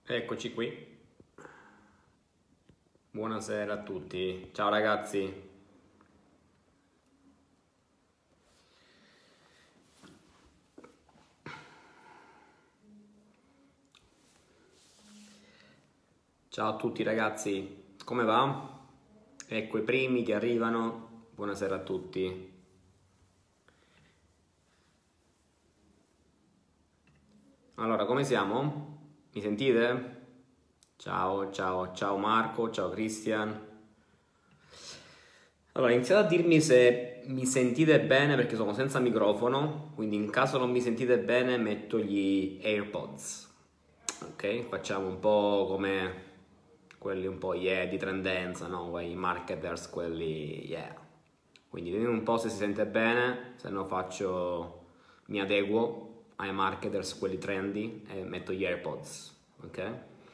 Eccoci qui. Buonasera a tutti. Ciao ragazzi. Ciao a tutti ragazzi. Come va? Ecco i primi che arrivano. Buonasera a tutti. Allora, come siamo? Mi sentite? Ciao, ciao, ciao Marco, ciao Christian. Allora, iniziate a dirmi se mi sentite bene perché sono senza microfono, quindi in caso non mi sentite bene metto gli AirPods. Ok? Facciamo un po' come quelli un po' di tendenza, no? Quei marketers, quelli Quindi ditemi un po' se si sente bene, se no mi adeguo ai marketers, quelli trendy e metto gli AirPods, ok?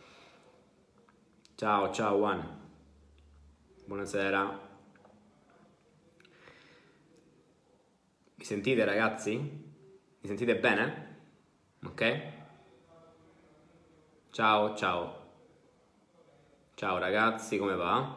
Ciao, ciao Juan. Buonasera. Mi sentite ragazzi? Mi sentite bene? Ok? Ciao, ciao. Ciao ragazzi, come va?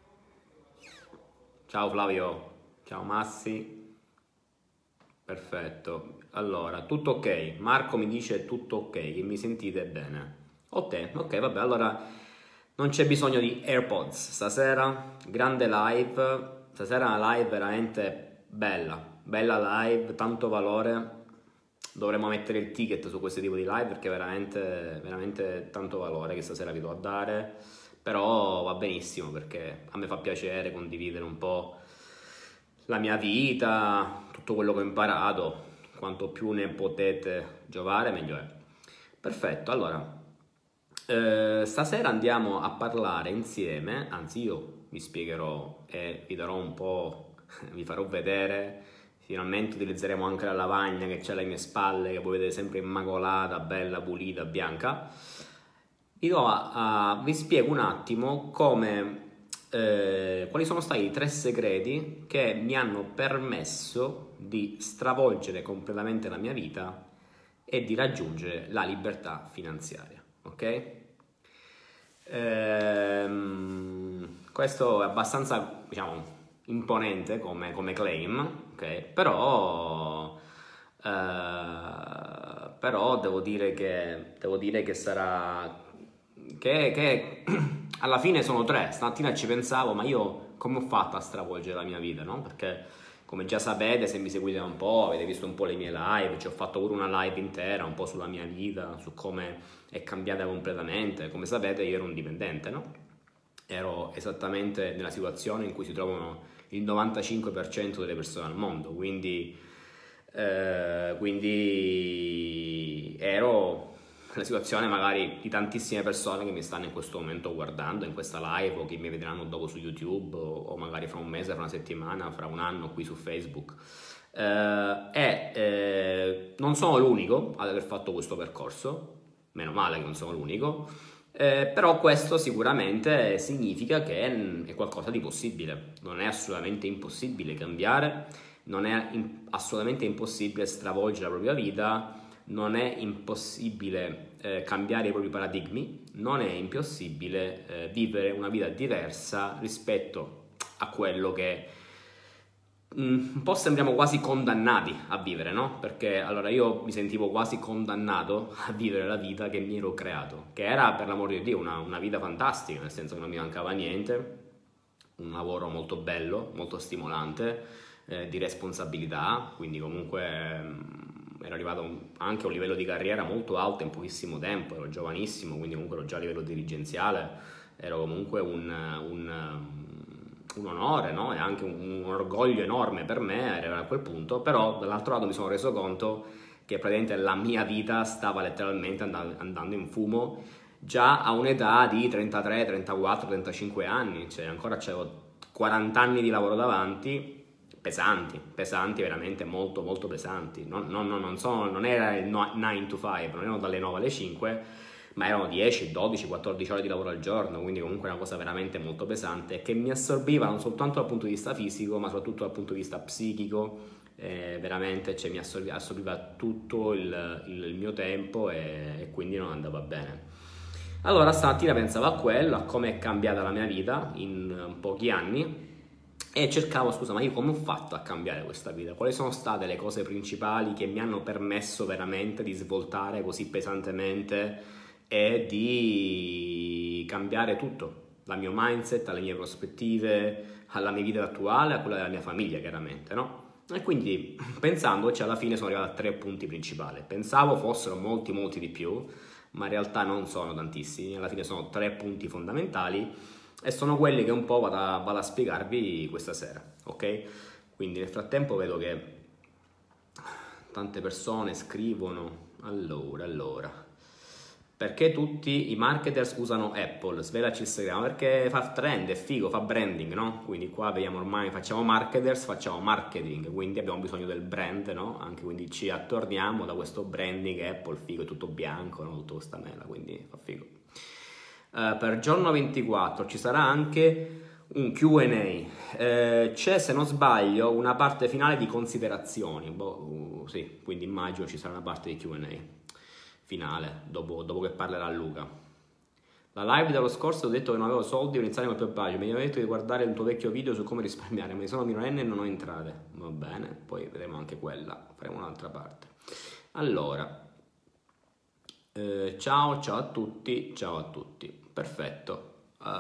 Ciao Flavio. Ciao Massi. Perfetto. Allora, tutto ok. Marco mi dice tutto ok, che mi sentite bene. Ok, vabbè, allora non c'è bisogno di AirPods stasera. Grande live. Stasera è una live veramente bella. Bella live, tanto valore. Dovremmo mettere il ticket su questo tipo di live perché è veramente, veramente tanto valore che stasera vi do a dare. Però va benissimo perché a me fa piacere condividere un po' la mia vita, tutto quello che ho imparato. Quanto più ne potete giovare, meglio è. Perfetto, allora, stasera andiamo a parlare insieme, anzi io vi spiegherò e vi darò un po', vi farò vedere, finalmente utilizzeremo anche la lavagna che c'è alle mie spalle, che voi vedete sempre immacolata, bella, pulita, bianca. Vi spiego un attimo quali sono stati i 3 segreti che mi hanno permesso di stravolgere completamente la mia vita e di raggiungere la libertà finanziaria, ok? Questo è abbastanza, diciamo, imponente come claim, ok? Però devo dire che sarà che alla fine sono 3. Stamattina ci pensavo, ma io come ho fatto a stravolgere la mia vita, no? Perché come già sapete, se mi seguite un po', avete visto un po' le mie live, ci ho fatto pure una live intera un po' sulla mia vita, su come è cambiata completamente. Come sapete io ero un dipendente, no? Ero esattamente nella situazione in cui si trovano il 95% delle persone al mondo, quindi ero nella situazione magari di tantissime persone che mi stanno in questo momento guardando in questa live o che mi vedranno dopo su YouTube o magari fra un mese, fra una settimana, fra un anno qui su Facebook. Non sono l'unico ad aver fatto questo percorso, meno male che non sono l'unico, però questo sicuramente significa che è qualcosa di possibile, non è assolutamente impossibile cambiare, non è assolutamente impossibile stravolgere la propria vita, non è impossibile cambiare i propri paradigmi, non è impossibile vivere una vita diversa rispetto a quello che un po' sembriamo quasi condannati a vivere, no? Perché allora io mi sentivo quasi condannato a vivere la vita che mi ero creato, che era per l'amor di Dio una vita fantastica, nel senso che non mi mancava niente, un lavoro molto bello, molto stimolante, di responsabilità, quindi comunque ero arrivato anche a un livello di carriera molto alto in pochissimo tempo, ero giovanissimo, quindi comunque ero già a livello dirigenziale, ero comunque un onore, no? E anche un orgoglio enorme per me arrivare a quel punto, però dall'altro lato mi sono reso conto che praticamente la mia vita stava letteralmente andando in fumo già a un'età di 33, 34, 35 anni, cioè ancora c'avevo 40 anni di lavoro davanti, pesanti, veramente molto molto pesanti, non era il 9 to 5, non erano dalle 9 alle 5, ma erano 10, 12, 14 ore di lavoro al giorno, quindi comunque una cosa veramente molto pesante che mi assorbiva non soltanto dal punto di vista fisico, ma soprattutto dal punto di vista psichico, veramente cioè, mi assorbiva tutto il mio tempo e quindi non andava bene. Allora stamattina pensavo a quello, a come è cambiata la mia vita in pochi anni e cercavo, scusa, ma io come ho fatto a cambiare questa vita? Quali sono state le cose principali che mi hanno permesso veramente di svoltare così pesantemente e di cambiare tutto? Dal mio mindset, alle mie prospettive, alla mia vita attuale, a quella della mia famiglia, chiaramente, no? E quindi, pensandoci, alla fine sono arrivato a 3 punti principali. Pensavo fossero molti, molti di più, ma in realtà non sono tantissimi. Alla fine sono 3 punti fondamentali e sono quelli che un po' vado a spiegarvi questa sera, ok? Quindi nel frattempo vedo che tante persone scrivono. Allora. Perché tutti i marketers usano Apple? Svelaci il segreto. Perché fa trend, è figo, fa branding, no? Quindi qua vediamo ormai, facciamo marketers, facciamo marketing, quindi abbiamo bisogno del brand, no? Anche quindi ci attorniamo da questo branding Apple, figo, è tutto bianco, no? Tutto questa mela, quindi fa figo. Per giorno 24 ci sarà anche un Q&A. C'è, se non sbaglio, una parte finale di considerazioni. Sì, quindi immagino ci sarà una parte di Q&A finale, dopo che parlerà Luca. La live dello scorso ho detto che non avevo soldi, ho iniziato con il mio budget. Mi hanno detto di guardare un tuo vecchio video su come risparmiare, ma sono minorenne e non ho entrate. Va bene, poi vedremo anche quella, faremo un'altra parte. Allora, ciao a tutti, perfetto.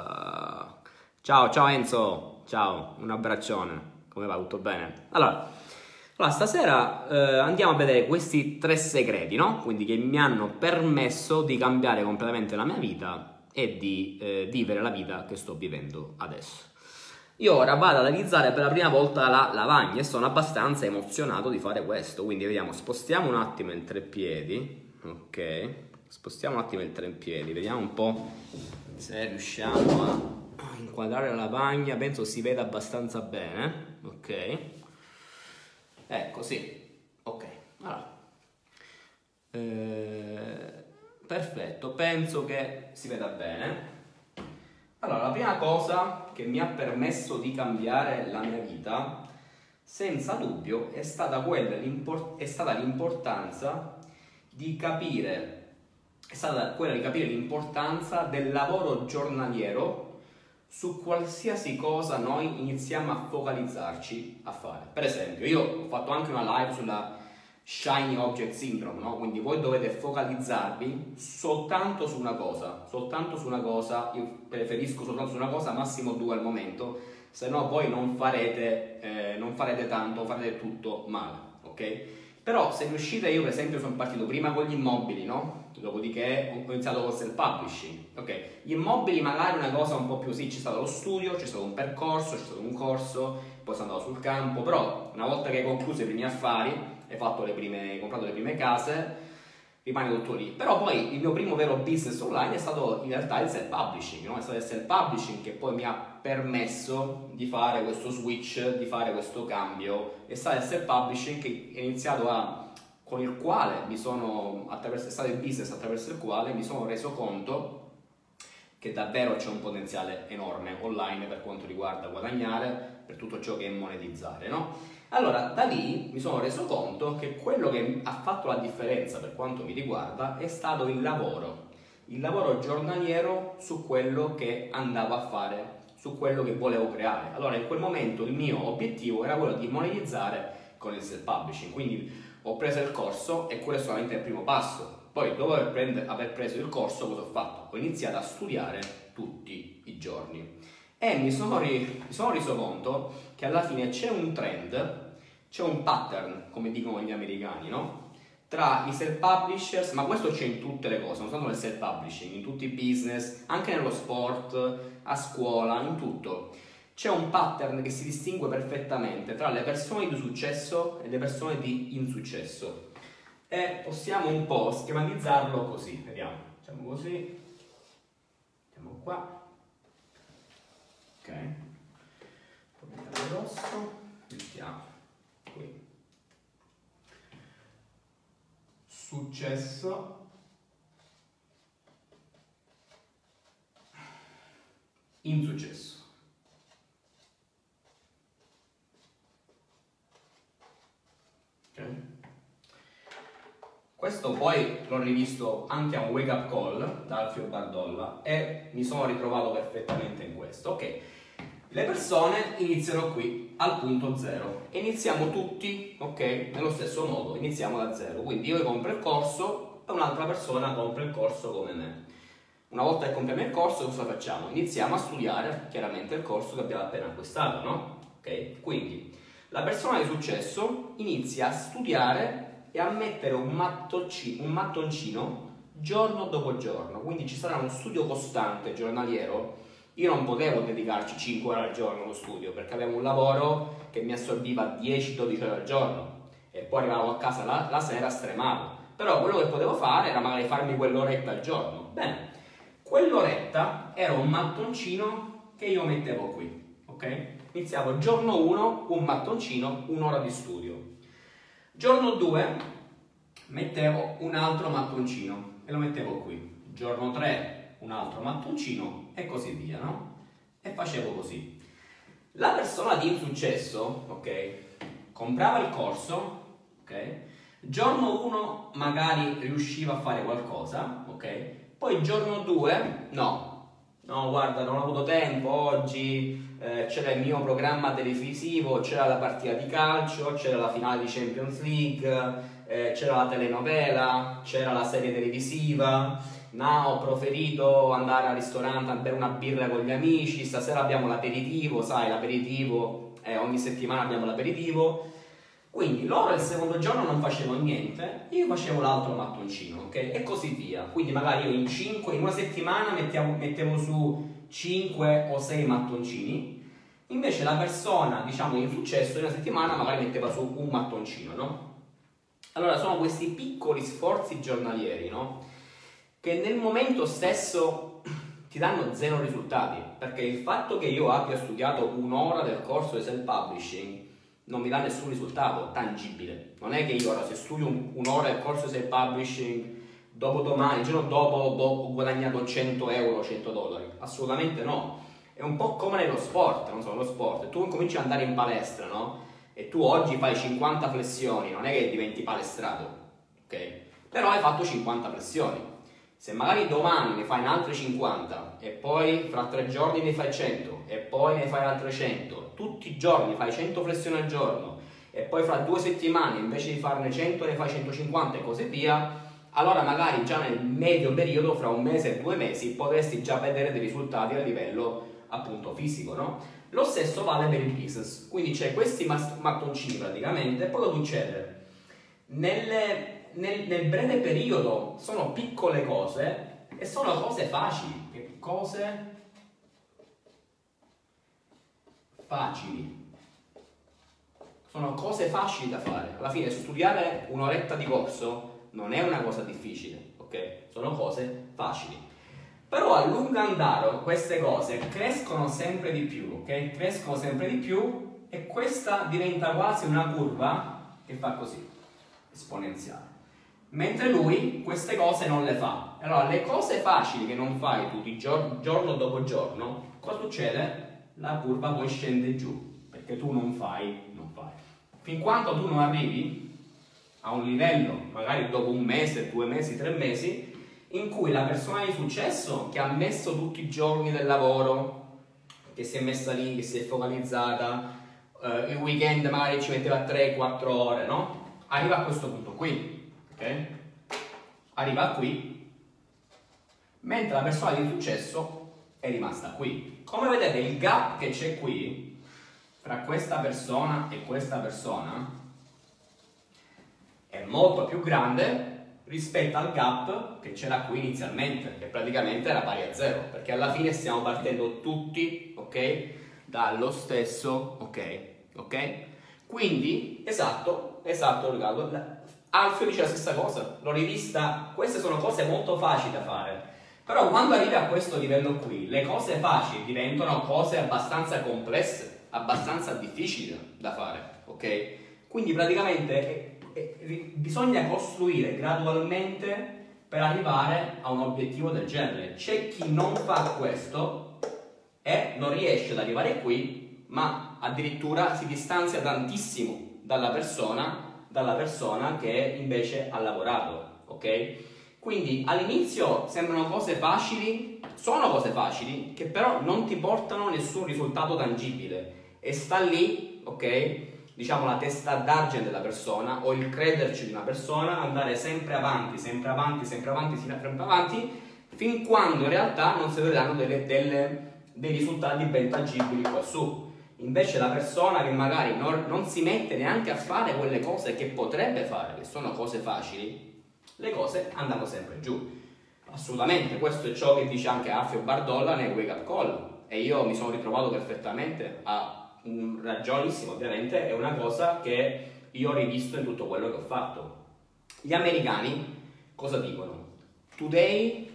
Ciao Enzo, ciao, un abbraccione, come va? Tutto bene? Allora, stasera andiamo a vedere questi 3 segreti, no? Quindi che mi hanno permesso di cambiare completamente la mia vita e di vivere la vita che sto vivendo adesso. Io ora vado ad analizzare per la prima volta la lavagna e sono abbastanza emozionato di fare questo, quindi vediamo, spostiamo un attimo il treppiedi, ok? Spostiamo un attimo il treppiedi, vediamo un po' se riusciamo a inquadrare la lavagna, penso si veda abbastanza bene, ok? Ecco, sì, ok, allora, perfetto, penso che si veda bene. Allora, la prima cosa che mi ha permesso di cambiare la mia vita, senza dubbio, è stata l'importanza di capire, è stata quella di capire l'importanza del lavoro giornaliero su qualsiasi cosa noi iniziamo a focalizzarci a fare. Per esempio, io ho fatto anche una live sulla Shiny Object Syndrome, no? Quindi voi dovete focalizzarvi soltanto su una cosa, io preferisco soltanto su una cosa, massimo 2 al momento, se no poi non farete tanto, farete tutto male, ok? Però se riuscite, io per esempio sono partito prima con gli immobili, no? Dopodiché ho iniziato col self-publishing, ok? Gli immobili magari una cosa un po' più, sì, c'è stato lo studio, c'è stato un percorso, c'è stato un corso, poi sono andato sul campo, però una volta che hai concluso i primi affari, hai comprato le prime case, rimane tutto lì. Però poi il mio primo vero business online è stato in realtà il self-publishing, no? È stato il self-publishing che poi mi ha permesso di fare questo switch, di fare questo cambio. È stato il self-publishing che è iniziato con il quale è stato il business attraverso il quale mi sono reso conto che davvero c'è un potenziale enorme online per quanto riguarda guadagnare, per tutto ciò che è monetizzare, no? Allora, da lì mi sono reso conto che quello che ha fatto la differenza per quanto mi riguarda è stato il lavoro giornaliero su quello che andavo a fare, su quello che volevo creare. Allora, in quel momento il mio obiettivo era quello di monetizzare con il self-publishing, quindi ho preso il corso e quello è solamente il primo passo. Poi, dopo aver preso il corso, cosa ho fatto? Ho iniziato a studiare tutti i giorni e mi sono reso conto che alla fine c'è un trend, c'è un pattern, come dicono gli americani, no? Tra i self-publishers, ma questo c'è in tutte le cose, non solo nel self-publishing, in tutti i business, anche nello sport, a scuola, in tutto. C'è un pattern che si distingue perfettamente tra le persone di successo e le persone di insuccesso. E possiamo un po' schematizzarlo così, vediamo, facciamo così, andiamo qua, ok, poi mettiamo rosso, mettiamo qui, successo, insuccesso. Ok? questo poi l'ho rivisto anche a un wake up call da Alfio Bardolla e mi sono ritrovato perfettamente in questo. Ok, le persone iniziano qui al punto zero e iniziamo tutti, ok, nello stesso modo, iniziamo da zero. Quindi io compro il corso e un'altra persona compra il corso come me. Una volta che compriamo il corso, cosa facciamo? Iniziamo a studiare chiaramente il corso che abbiamo appena acquistato, no? Ok, quindi la persona di successo inizia a studiare e a mettere un mattoncino giorno dopo giorno, quindi ci sarà uno studio costante, giornaliero. Io non potevo dedicarci 5 ore al giorno allo studio perché avevo un lavoro che mi assorbiva 10-12 ore al giorno e poi arrivavo a casa la sera stremato. Però quello che potevo fare era magari farmi quell'oretta al giorno. Bene, quell'oretta era un mattoncino che io mettevo qui, ok? Iniziavo giorno 1, un mattoncino, un'ora di studio. Giorno 2 mettevo un altro mattoncino e lo mettevo qui. Giorno 3 un altro mattoncino e così via, no? E facevo così. La persona di insuccesso, ok, comprava il corso, ok? Giorno 1 magari riusciva a fare qualcosa, ok? Poi giorno 2 no, guarda, non ho avuto tempo oggi, c'era il mio programma televisivo, c'era la partita di calcio, c'era la finale di Champions League, c'era la telenovela, c'era la serie televisiva, no, ho preferito andare al ristorante a bere una birra con gli amici, stasera abbiamo l'aperitivo, sai, l'aperitivo, ogni settimana abbiamo l'aperitivo. Quindi loro il secondo giorno non facevano niente, io facevo l'altro mattoncino, ok? E così via. Quindi magari io in una settimana mettevo su 5 o 6 mattoncini, invece la persona, diciamo, di insuccesso in una settimana magari metteva su un mattoncino, no? Allora sono questi piccoli sforzi giornalieri, no? Che nel momento stesso ti danno zero risultati, perché il fatto che io abbia studiato un'ora del corso di self-publishing non mi dà nessun risultato tangibile. Non è che io ora se studio un'ora del corso di self-publishing, dopodomani, il giorno dopo ho guadagnato 100 euro, 100 dollari. Assolutamente no. È un po' come nello sport, non so, nello sport. Tu cominci ad andare in palestra, no? E tu oggi fai 50 flessioni, non è che diventi palestrato, ok? Però hai fatto 50 flessioni. Se magari domani ne fai altre 50 e poi fra 3 giorni ne fai 100 e poi ne fai altre 100, tutti i giorni fai 100 flessioni al giorno e poi fra 2 settimane invece di farne 100 ne fai 150 e così via, allora magari già nel medio periodo, fra un mese e 2 mesi, potresti già vedere dei risultati a livello appunto fisico, no? Lo stesso vale per il business, quindi c'è questi mattoncini praticamente, poi cosa succede? Nel breve periodo sono piccole cose e sono cose facili. Cose facili. Sono cose facili da fare. Alla fine studiare un'oretta di corso non è una cosa difficile, ok? Sono cose facili. Però a lungo andare queste cose crescono sempre di più, ok? Crescono sempre di più e questa diventa quasi una curva che fa così, esponenziale. Mentre lui queste cose non le fa. Allora le cose facili che non fai tutti i giorno dopo giorno, cosa succede? La curva poi scende giù, perché tu non fai. Fin quando tu non arrivi a un livello, magari dopo un mese, 2 mesi, 3 mesi, in cui la persona di successo che ha messo tutti i giorni del lavoro, che si è messa lì, che si è focalizzata, il weekend magari ci metteva 3-4 ore, no? Arriva a questo punto qui. Okay? Arriva qui, mentre la persona di successo è rimasta qui. Come vedete il gap che c'è qui tra questa persona e questa persona è molto più grande rispetto al gap che c'era qui inizialmente, che praticamente era pari a 0, perché alla fine stiamo partendo tutti, ok, dallo stesso, ok? Quindi, esatto, Riccardo, Alfio dice la stessa cosa, l'ho rivista, queste sono cose molto facili da fare, però quando arrivi a questo livello qui, le cose facili diventano cose abbastanza complesse, abbastanza difficili da fare, ok? Quindi praticamente bisogna costruire gradualmente per arrivare a un obiettivo del genere. C'è chi non fa questo e non riesce ad arrivare qui, ma addirittura si distanzia tantissimo dalla persona che invece ha lavorato, ok? Quindi all'inizio sembrano cose facili, sono cose facili, che però non ti portano nessun risultato tangibile e sta lì, ok? Diciamo la testa d'argine della persona o il crederci di una persona, andare sempre avanti, sempre avanti, sempre avanti, sempre avanti, fin quando in realtà non si vedranno dei risultati ben tangibili qua su. Invece la persona che magari non si mette neanche a fare quelle cose che potrebbe fare, che sono cose facili, le cose andano sempre giù. Assolutamente, questo è ciò che dice anche Alfio Bardolla nel Wake Up Call e io mi sono ritrovato perfettamente, ha ragionissimo ovviamente, è una cosa che io ho rivisto in tutto quello che ho fatto. Gli americani cosa dicono? Today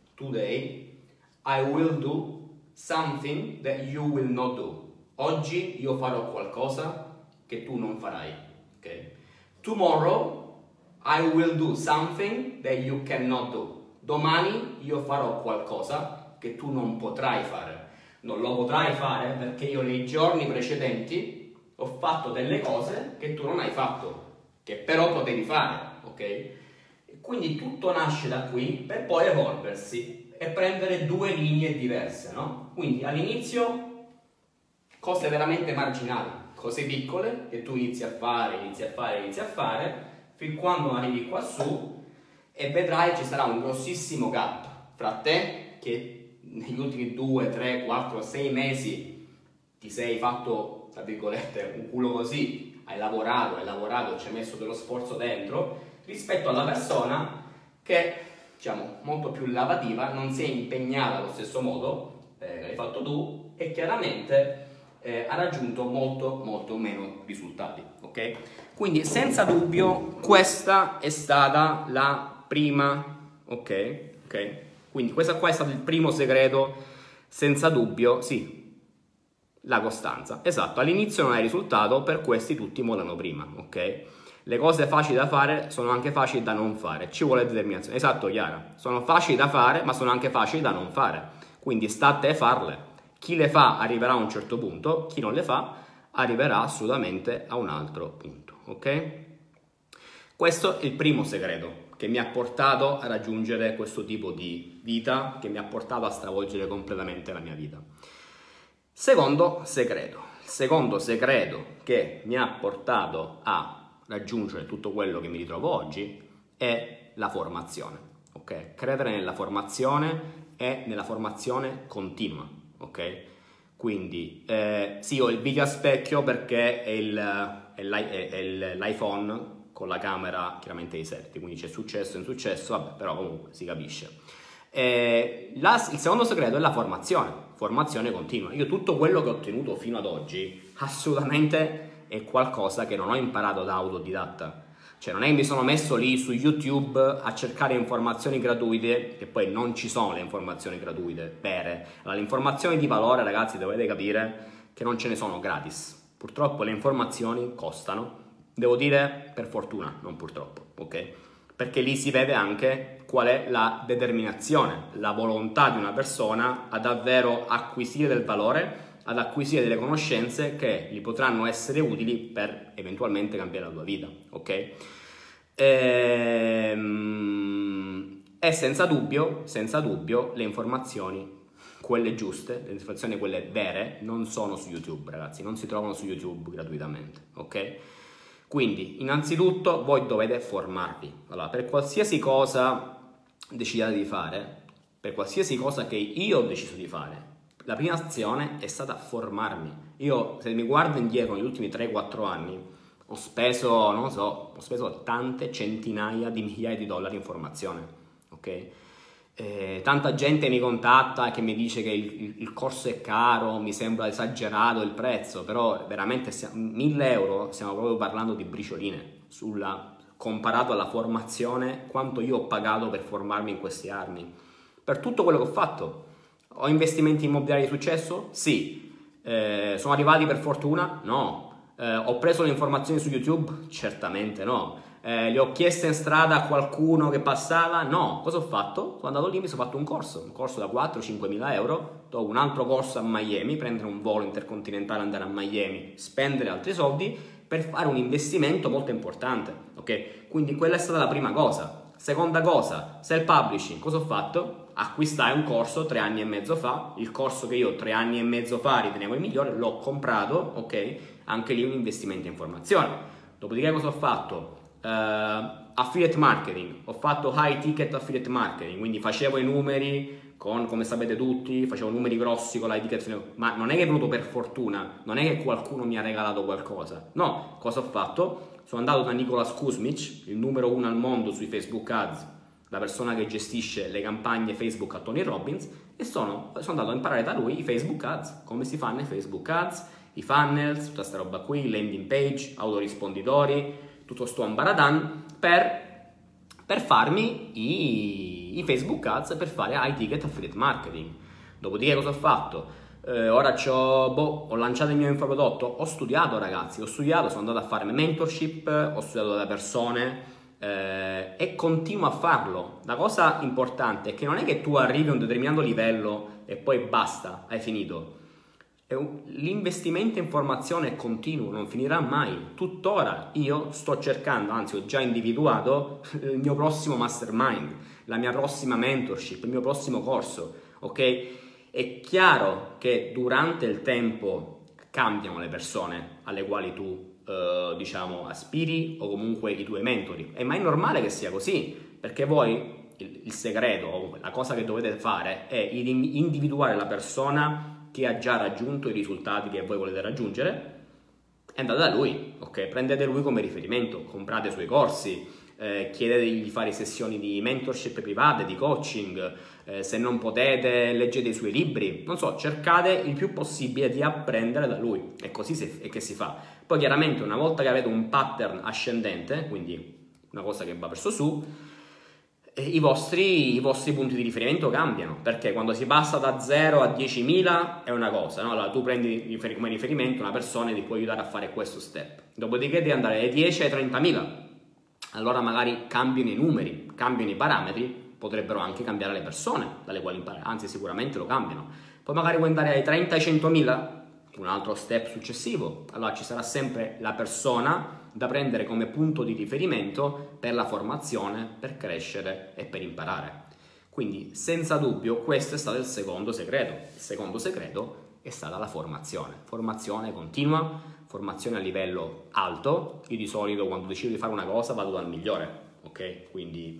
I will do something that you will not do. Oggi io farò qualcosa che tu non farai, ok? Tomorrow I will do something that you cannot do. Domani io farò qualcosa che tu non potrai fare. Non lo potrai fare perché io nei giorni precedenti ho fatto delle cose che tu non hai fatto, che però potevi fare, ok? E quindi tutto nasce da qui per poi evolversi e prendere due linee diverse, no? Quindi all'inizio cose veramente marginali, cose piccole che tu inizi a fare, fin quando arrivi qua su e vedrai ci sarà un grossissimo gap fra te che negli ultimi 2, 3, 4, 6 mesi ti sei fatto, tra virgolette, un culo così, hai lavorato, ci hai messo dello sforzo dentro, rispetto alla persona che, diciamo, molto più lavorativa, non si è impegnata allo stesso modo che hai fatto tu e chiaramente ha raggiunto molto meno risultati, ok? Quindi senza dubbio questa è stata la prima, ok? Quindi questo qua è stato il primo segreto, senza dubbio, sì, la costanza. Esatto, all'inizio non hai risultato, per questi tutti mollano prima, ok? Le cose facili da fare sono anche facili da non fare, ci vuole determinazione. Esatto, Chiara, sono facili da fare, ma sono anche facili da non fare, quindi sta a te farle. Chi le fa arriverà a un certo punto, chi non le fa arriverà assolutamente a un altro punto, ok? Questo è il primo segreto che mi ha portato a raggiungere questo tipo di vita, che mi ha portato a stravolgere completamente la mia vita. Secondo segreto. Il secondo segreto che mi ha portato a raggiungere tutto quello che mi ritrovo oggi è la formazione, ok? Credere nella formazione e nella formazione continua, ok? Quindi sì, ho il video a specchio perché è l'iPhone con la camera chiaramente di selfie, quindi c'è successo, insuccesso, vabbè, però comunque si capisce. Il secondo segreto è la formazione continua. Io tutto quello che ho ottenuto fino ad oggi assolutamente è qualcosa che non ho imparato da autodidatta. Cioè non è che mi sono messo lì su YouTube a cercare informazioni gratuite, che poi non ci sono le informazioni gratuite vere. Allora, le informazioni di valore, ragazzi, dovete capire che non ce ne sono gratis. Purtroppo le informazioni costano. Devo dire per fortuna, non purtroppo, ok? Perché lì si vede anche qual è la determinazione, la volontà di una persona a davvero acquisire del valore, ad acquisire delle conoscenze che gli potranno essere utili per eventualmente cambiare la tua vita, ok? E senza dubbio le informazioni, quelle giuste, le informazioni quelle vere, non sono su YouTube, ragazzi, non si trovano su YouTube gratuitamente, ok? Quindi, innanzitutto, voi dovete formarvi. Allora, per qualsiasi cosa decidiate di fare, per qualsiasi cosa che io ho deciso di fare, la prima azione è stata formarmi. Io, se mi guardo indietro negli ultimi 3-4 anni, ho speso, non lo so, ho speso tante centinaia di migliaia di dollari in formazione, ok? Tanta gente mi contatta che mi dice che il corso è caro, mi sembra esagerato il prezzo, però veramente 1.000 euro, stiamo proprio parlando di bricioline, comparato alla formazione, quanto io ho pagato per formarmi in questi anni. Per tutto quello che ho fatto, ho investimenti immobiliari di successo? Sì. Sono arrivati per fortuna? No. Ho preso le informazioni su YouTube? Certamente no. Le ho chieste in strada a qualcuno che passava? No. Cosa ho fatto? Sono andato lì e mi sono fatto un corso da 4-5 mila euro, dopo un altro corso a Miami, prendere un volo intercontinentale, andare a Miami, spendere altri soldi per fare un investimento molto importante, ok? Quindi quella è stata la prima cosa, Seconda cosa, self-publishing. Cosa ho fatto? Acquistai un corso 3 anni e mezzo fa, il corso che io 3 anni e mezzo fa ritenevo il migliore, l'ho comprato, ok? Anche lì un investimento in formazione. Dopodiché cosa ho fatto? Affiliate marketing, ho fatto high ticket affiliate marketing, quindi facevo i numeri come sapete tutti, facevo numeri grossi con l'high ticket, ma non è che è venuto per fortuna, non è che qualcuno mi ha regalato qualcosa, no, cosa ho fatto? Sono andato da Nicolas Kuzmic, il numero 1 al mondo sui Facebook Ads, la persona che gestisce le campagne Facebook a Tony Robbins, e sono andato a imparare da lui i Facebook Ads, come si fanno i Facebook Ads, i funnels, tutta questa roba qui, landing page, autorisponditori, tutto sto ambaradan per farmi i Facebook Ads, per fare high ticket affiliate marketing. Dopodiché cosa ho fatto? Ora ho lanciato il mio infoprodotto, ho studiato ragazzi, sono andato a fare mentorship, ho studiato da persone e continuo a farlo. La cosa importante è che non è che tu arrivi a un determinato livello e poi basta, hai finito. L'investimento in formazione è continuo, non finirà mai. Tuttora io sto cercando, anzi ho già individuato il mio prossimo mastermind, la mia prossima mentorship, il mio prossimo corso, ok? È chiaro che durante il tempo cambiano le persone alle quali tu aspiri, o comunque i tuoi mentori, ma è normale che sia così, perché voi il segreto, o la cosa che dovete fare è individuare la persona che ha già raggiunto i risultati che voi volete raggiungere e andate da lui, ok? Prendete lui come riferimento, comprate i suoi corsi, chiedetegli di fare sessioni di mentorship private, di coaching, se non potete leggete i suoi libri, non so, cercate il più possibile di apprendere da lui, e così è che si fa. Poi chiaramente una volta che avete un pattern ascendente, quindi una cosa che va verso su, i vostri punti di riferimento cambiano, perché quando si passa da 0 a 10.000 è una cosa, no? Allora tu prendi come riferimento una persona e ti può aiutare a fare questo step, dopodiché devi andare dai 10 ai 30.000, allora magari cambiano i numeri, cambiano i parametri, potrebbero anche cambiare le persone dalle quali imparare, anzi sicuramente lo cambiano. Poi magari vuoi andare ai 30 ai 100.000, un altro step successivo, allora ci sarà sempre la persona da prendere come punto di riferimento per la formazione, per crescere e per imparare. Quindi senza dubbio questo è stato il secondo segreto. Il secondo segreto è stata la formazione continua, formazione a livello alto. Io di solito quando decido di fare una cosa vado dal migliore, ok? Quindi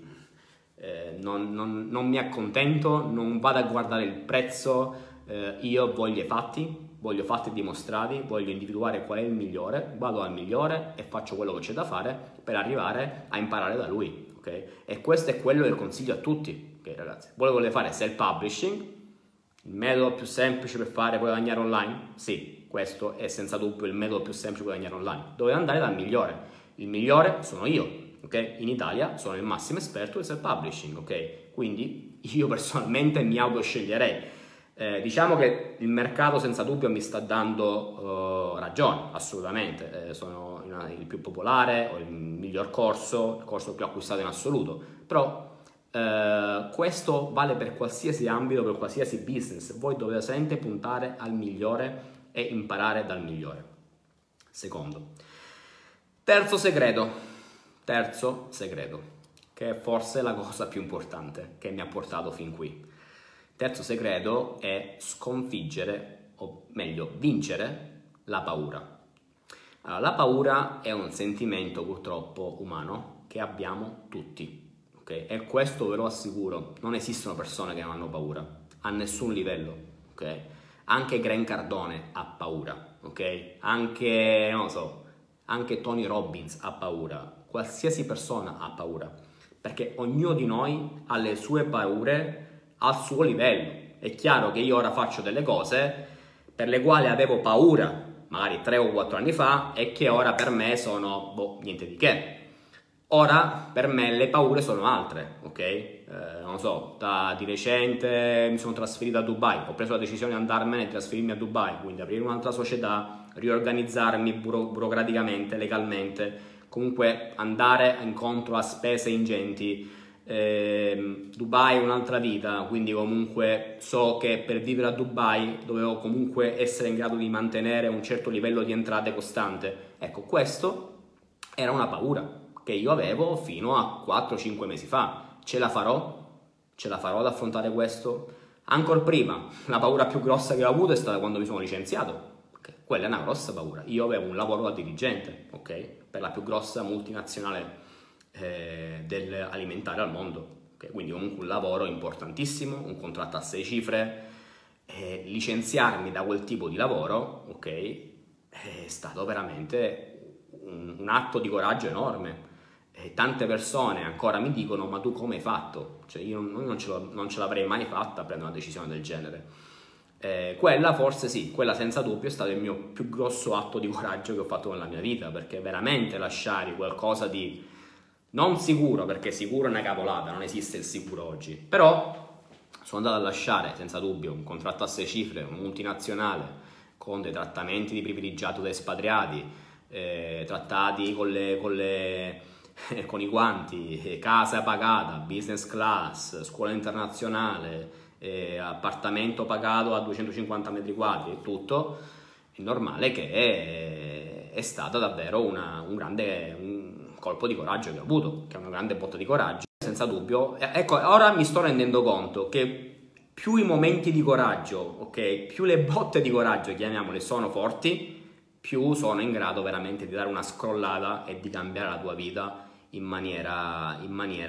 non mi accontento, non vado a guardare il prezzo, io voglio i fatti dimostrati, voglio individuare qual è il migliore, vado al migliore e faccio quello che c'è da fare per arrivare a imparare da lui, ok? E questo è quello che consiglio a tutti, ok ragazzi? Voi volete fare self-publishing, il metodo più semplice per fare guadagnare online? Sì, questo è senza dubbio il metodo più semplice per guadagnare online. Dovete andare dal migliore. Il migliore sono io, ok? In Italia sono il massimo esperto del self-publishing, ok? Quindi io personalmente mi autosceglierei. Diciamo che il mercato senza dubbio mi sta dando ragione, assolutamente, sono il più popolare, ho il miglior corso, il corso più acquistato in assoluto, però questo vale per qualsiasi ambito, per qualsiasi business. Voi dovete sempre puntare al migliore e imparare dal migliore. Secondo. Terzo segreto, che è forse la cosa più importante che mi ha portato fin qui. Terzo segreto è sconfiggere, o meglio, vincere la paura. Allora, la paura è un sentimento purtroppo umano che abbiamo tutti, ok? E questo ve lo assicuro, non esistono persone che non hanno paura, a nessun livello, ok? Anche Grant Cardone ha paura, ok? Anche, non lo so, anche Tony Robbins ha paura, qualsiasi persona ha paura, perché ognuno di noi ha le sue paure al suo livello. È chiaro che io ora faccio delle cose per le quali avevo paura magari 3 o 4 anni fa e che ora per me sono niente di che. Ora per me le paure sono altre, ok? Non so, di recente mi sono trasferito a Dubai, ho preso la decisione di andarmene e trasferirmi a Dubai, quindi aprire un'altra società, riorganizzarmi burocraticamente, legalmente, comunque andare incontro a spese ingenti. Dubai è un'altra vita, quindi comunque so che per vivere a Dubai dovevo comunque essere in grado di mantenere un certo livello di entrate costante. Ecco, questo era una paura che io avevo fino a 4-5 mesi fa. Ce la farò? Ce la farò ad affrontare questo? Ancora prima, la paura più grossa che ho avuto è stata quando mi sono licenziato. Okay? Quella è una grossa paura. Io avevo un lavoro da dirigente, ok? Per la più grossa multinazionale dell'alimentare al mondo. Okay? Quindi comunque un lavoro importantissimo, un contratto a 6 cifre. Licenziarmi da quel tipo di lavoro, ok? È stato veramente un atto di coraggio enorme. Tante persone ancora mi dicono: ma tu come hai fatto? Cioè io non ce l'avrei mai fatta a prendere una decisione del genere. Quella forse sì, quella senza dubbio è stato il mio più grosso atto di coraggio che ho fatto nella mia vita, perché veramente lasciare qualcosa di non sicuro, perché sicuro è una cavolata, non esiste il sicuro oggi, però sono andato a lasciare senza dubbio un contratto a 6 cifre, un multinazionale con dei trattamenti di privilegiato da espatriati, trattati con i guanti, casa pagata, business class, scuola internazionale, appartamento pagato a 250 metri quadri, tutto. È normale che è stato davvero un colpo di coraggio che ho avuto, che è una grande botta di coraggio, senza dubbio. Ecco, ora mi sto rendendo conto che più i momenti di coraggio, ok, più le botte di coraggio, chiamiamole, sono forti, più sono in grado veramente di dare una scrollata e di cambiare la tua vita in maniera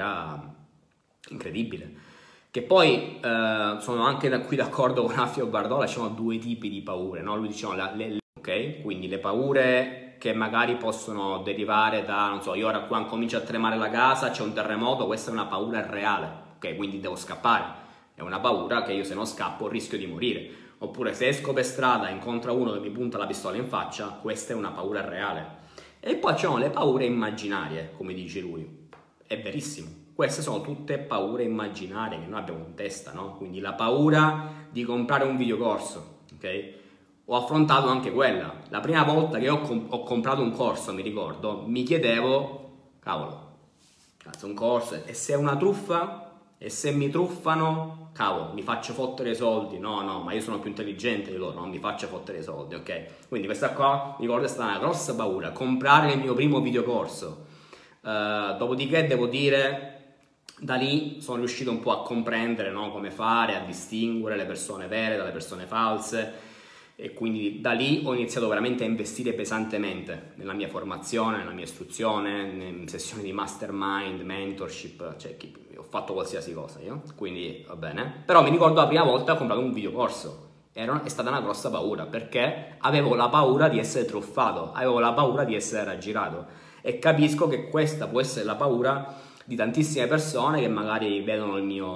incredibile. Che poi sono anche qui d'accordo con Alfio Bardola, ci sono 2 tipi di paure, no? Lui diceva ok, quindi le paure che magari possono derivare da, non so, io ora qua comincia a tremare la casa, c'è un terremoto, questa è una paura reale, ok, quindi devo scappare, è una paura che io se non scappo rischio di morire. Oppure se esco per strada e incontro uno che mi punta la pistola in faccia, questa è una paura reale. E poi ci sono le paure immaginarie, come dice lui. È verissimo. Queste sono tutte paure immaginarie che noi abbiamo in testa, no? Quindi la paura di comprare un videocorso, ok? Ho affrontato anche quella. La prima volta che ho comprato un corso, mi ricordo, mi chiedevo, cavolo, cazzo, un corso, e se è una truffa? E se mi truffano, cavolo, mi faccio fottere i soldi? No, ma io sono più intelligente di loro, non mi faccio fottere i soldi, ok? Quindi questa qua, mi ricordo, è stata una grossa paura, comprare il mio primo videocorso. Dopodiché devo dire, da lì sono riuscito un po' a comprendere, no, come fare, a distinguere le persone vere dalle persone false, e quindi da lì ho iniziato veramente a investire pesantemente nella mia formazione, nella mia istruzione, in sessioni di mastermind, mentorship, cioè ho fatto qualsiasi cosa io, quindi va bene. Però mi ricordo la prima volta ho comprato un videocorso, è stata una grossa paura, perché avevo la paura di essere truffato, avevo la paura di essere raggirato, e capisco che questa può essere la paura di tantissime persone che magari vedono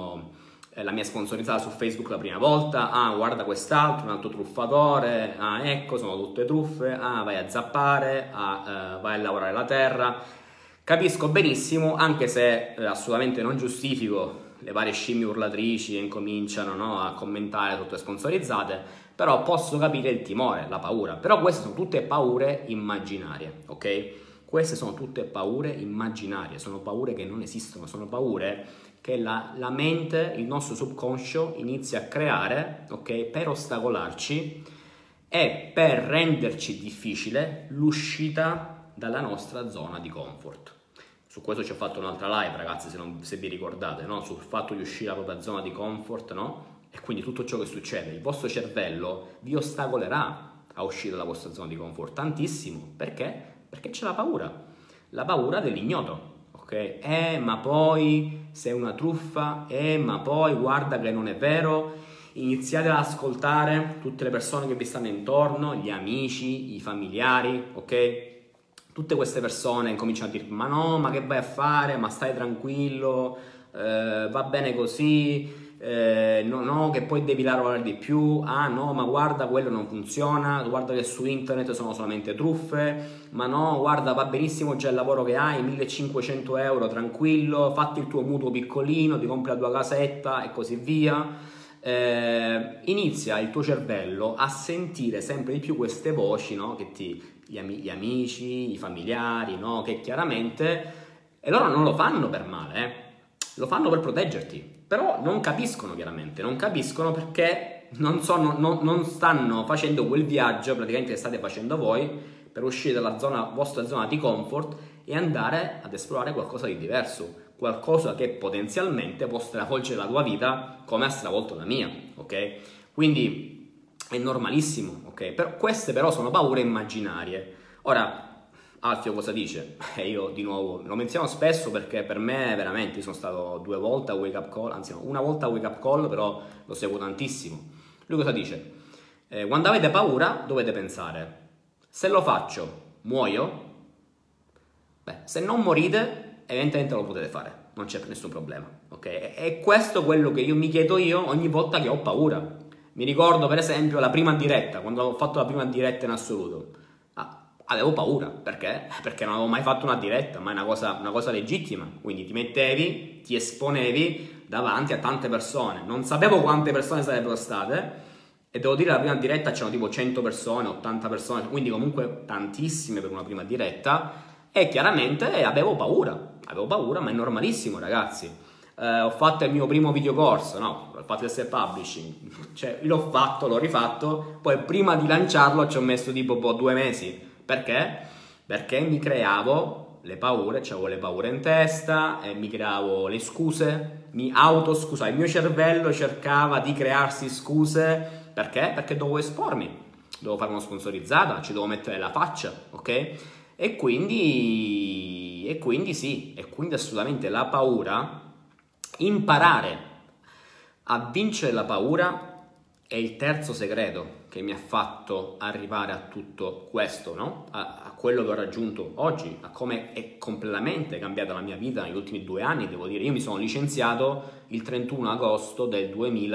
la mia sponsorizzata su Facebook la prima volta, guarda quest'altro, un altro truffatore, ecco, sono tutte truffe, vai a zappare, vai a lavorare la terra. Capisco benissimo, anche se assolutamente non giustifico le varie scimmie urlatrici che incominciano, no, a commentare tutte sponsorizzate, però posso capire il timore, la paura. Però queste sono tutte paure immaginarie, ok? Queste sono tutte paure immaginarie, sono paure che non esistono, sono paure che la mente, il nostro subconscio inizia a creare, ok, per ostacolarci e per renderci difficile l'uscita dalla nostra zona di comfort. Su questo ci ho fatto un'altra live, ragazzi, se vi ricordate, no? Sul fatto di uscire dalla propria zona di comfort, no? E quindi tutto ciò che succede, il vostro cervello vi ostacolerà a uscire dalla vostra zona di comfort tantissimo. Perché? Perché c'è la paura dell'ignoto, ok? Ma poi se è una truffa, ma poi guarda che non è vero. Iniziate ad ascoltare tutte le persone che vi stanno intorno, gli amici, i familiari, ok? Tutte queste persone cominciano a dire: ma no, ma che vai a fare? Ma stai tranquillo, va bene così, no, che poi devi lavorare di più, no, ma guarda, quello non funziona, guarda che su internet sono solamente truffe, ma no, guarda, va benissimo già il lavoro che hai, 1500 euro, tranquillo, fatti il tuo mutuo piccolino, ti compri la tua casetta e così via. Inizia il tuo cervello a sentire sempre di più queste voci, no? Gli amici, i familiari, no? Che chiaramente, e loro non lo fanno per male, lo fanno per proteggerti, però non capiscono, chiaramente, non capiscono perché non stanno facendo quel viaggio praticamente che state facendo voi per uscire dalla vostra zona di comfort e andare ad esplorare qualcosa di diverso, qualcosa che potenzialmente può stravolgere la tua vita come ha stravolto la mia, ok? Quindi è normalissimo, ok? Queste però sono paure immaginarie. Ora, Alfio cosa dice? Io di nuovo lo menziono spesso perché per me veramente sono stato 2 volte a Wake Up Call, anzi no, 1 volta a Wake Up Call, però lo seguo tantissimo. Lui cosa dice? Quando avete paura dovete pensare, se lo faccio muoio? Beh, se non morite evidentemente lo potete fare, non c'è nessun problema, ok? E questo è quello che io mi chiedo io ogni volta che ho paura. Mi ricordo per esempio la prima diretta, quando ho fatto la prima diretta in assoluto. Avevo paura, perché? Perché non avevo mai fatto una diretta, ma è una cosa legittima, quindi ti mettevi, ti esponevi davanti a tante persone, non sapevo quante persone sarebbero state, e devo dire la prima diretta c'erano tipo 100 persone, 80 persone, quindi comunque tantissime per una prima diretta, e chiaramente avevo paura, ma è normalissimo ragazzi. Ho fatto il mio primo videocorso, no, ho fatto il self-publishing, cioè l'ho fatto, l'ho rifatto, poi prima di lanciarlo ci ho messo tipo 2 mesi. Perché? Perché mi creavo le paure, avevo le paure in testa, e mi creavo le scuse, mi autoscusavo, il mio cervello cercava di crearsi scuse, perché? Perché dovevo espormi, dovevo fare una sponsorizzata, ci dovevo mettere la faccia, ok? E quindi assolutamente la paura, imparare a vincere la paura è il terzo segreto che mi ha fatto arrivare a tutto questo, no? A quello che ho raggiunto oggi, a come è completamente cambiata la mia vita negli ultimi 2 anni, devo dire. Io mi sono licenziato il 31 agosto del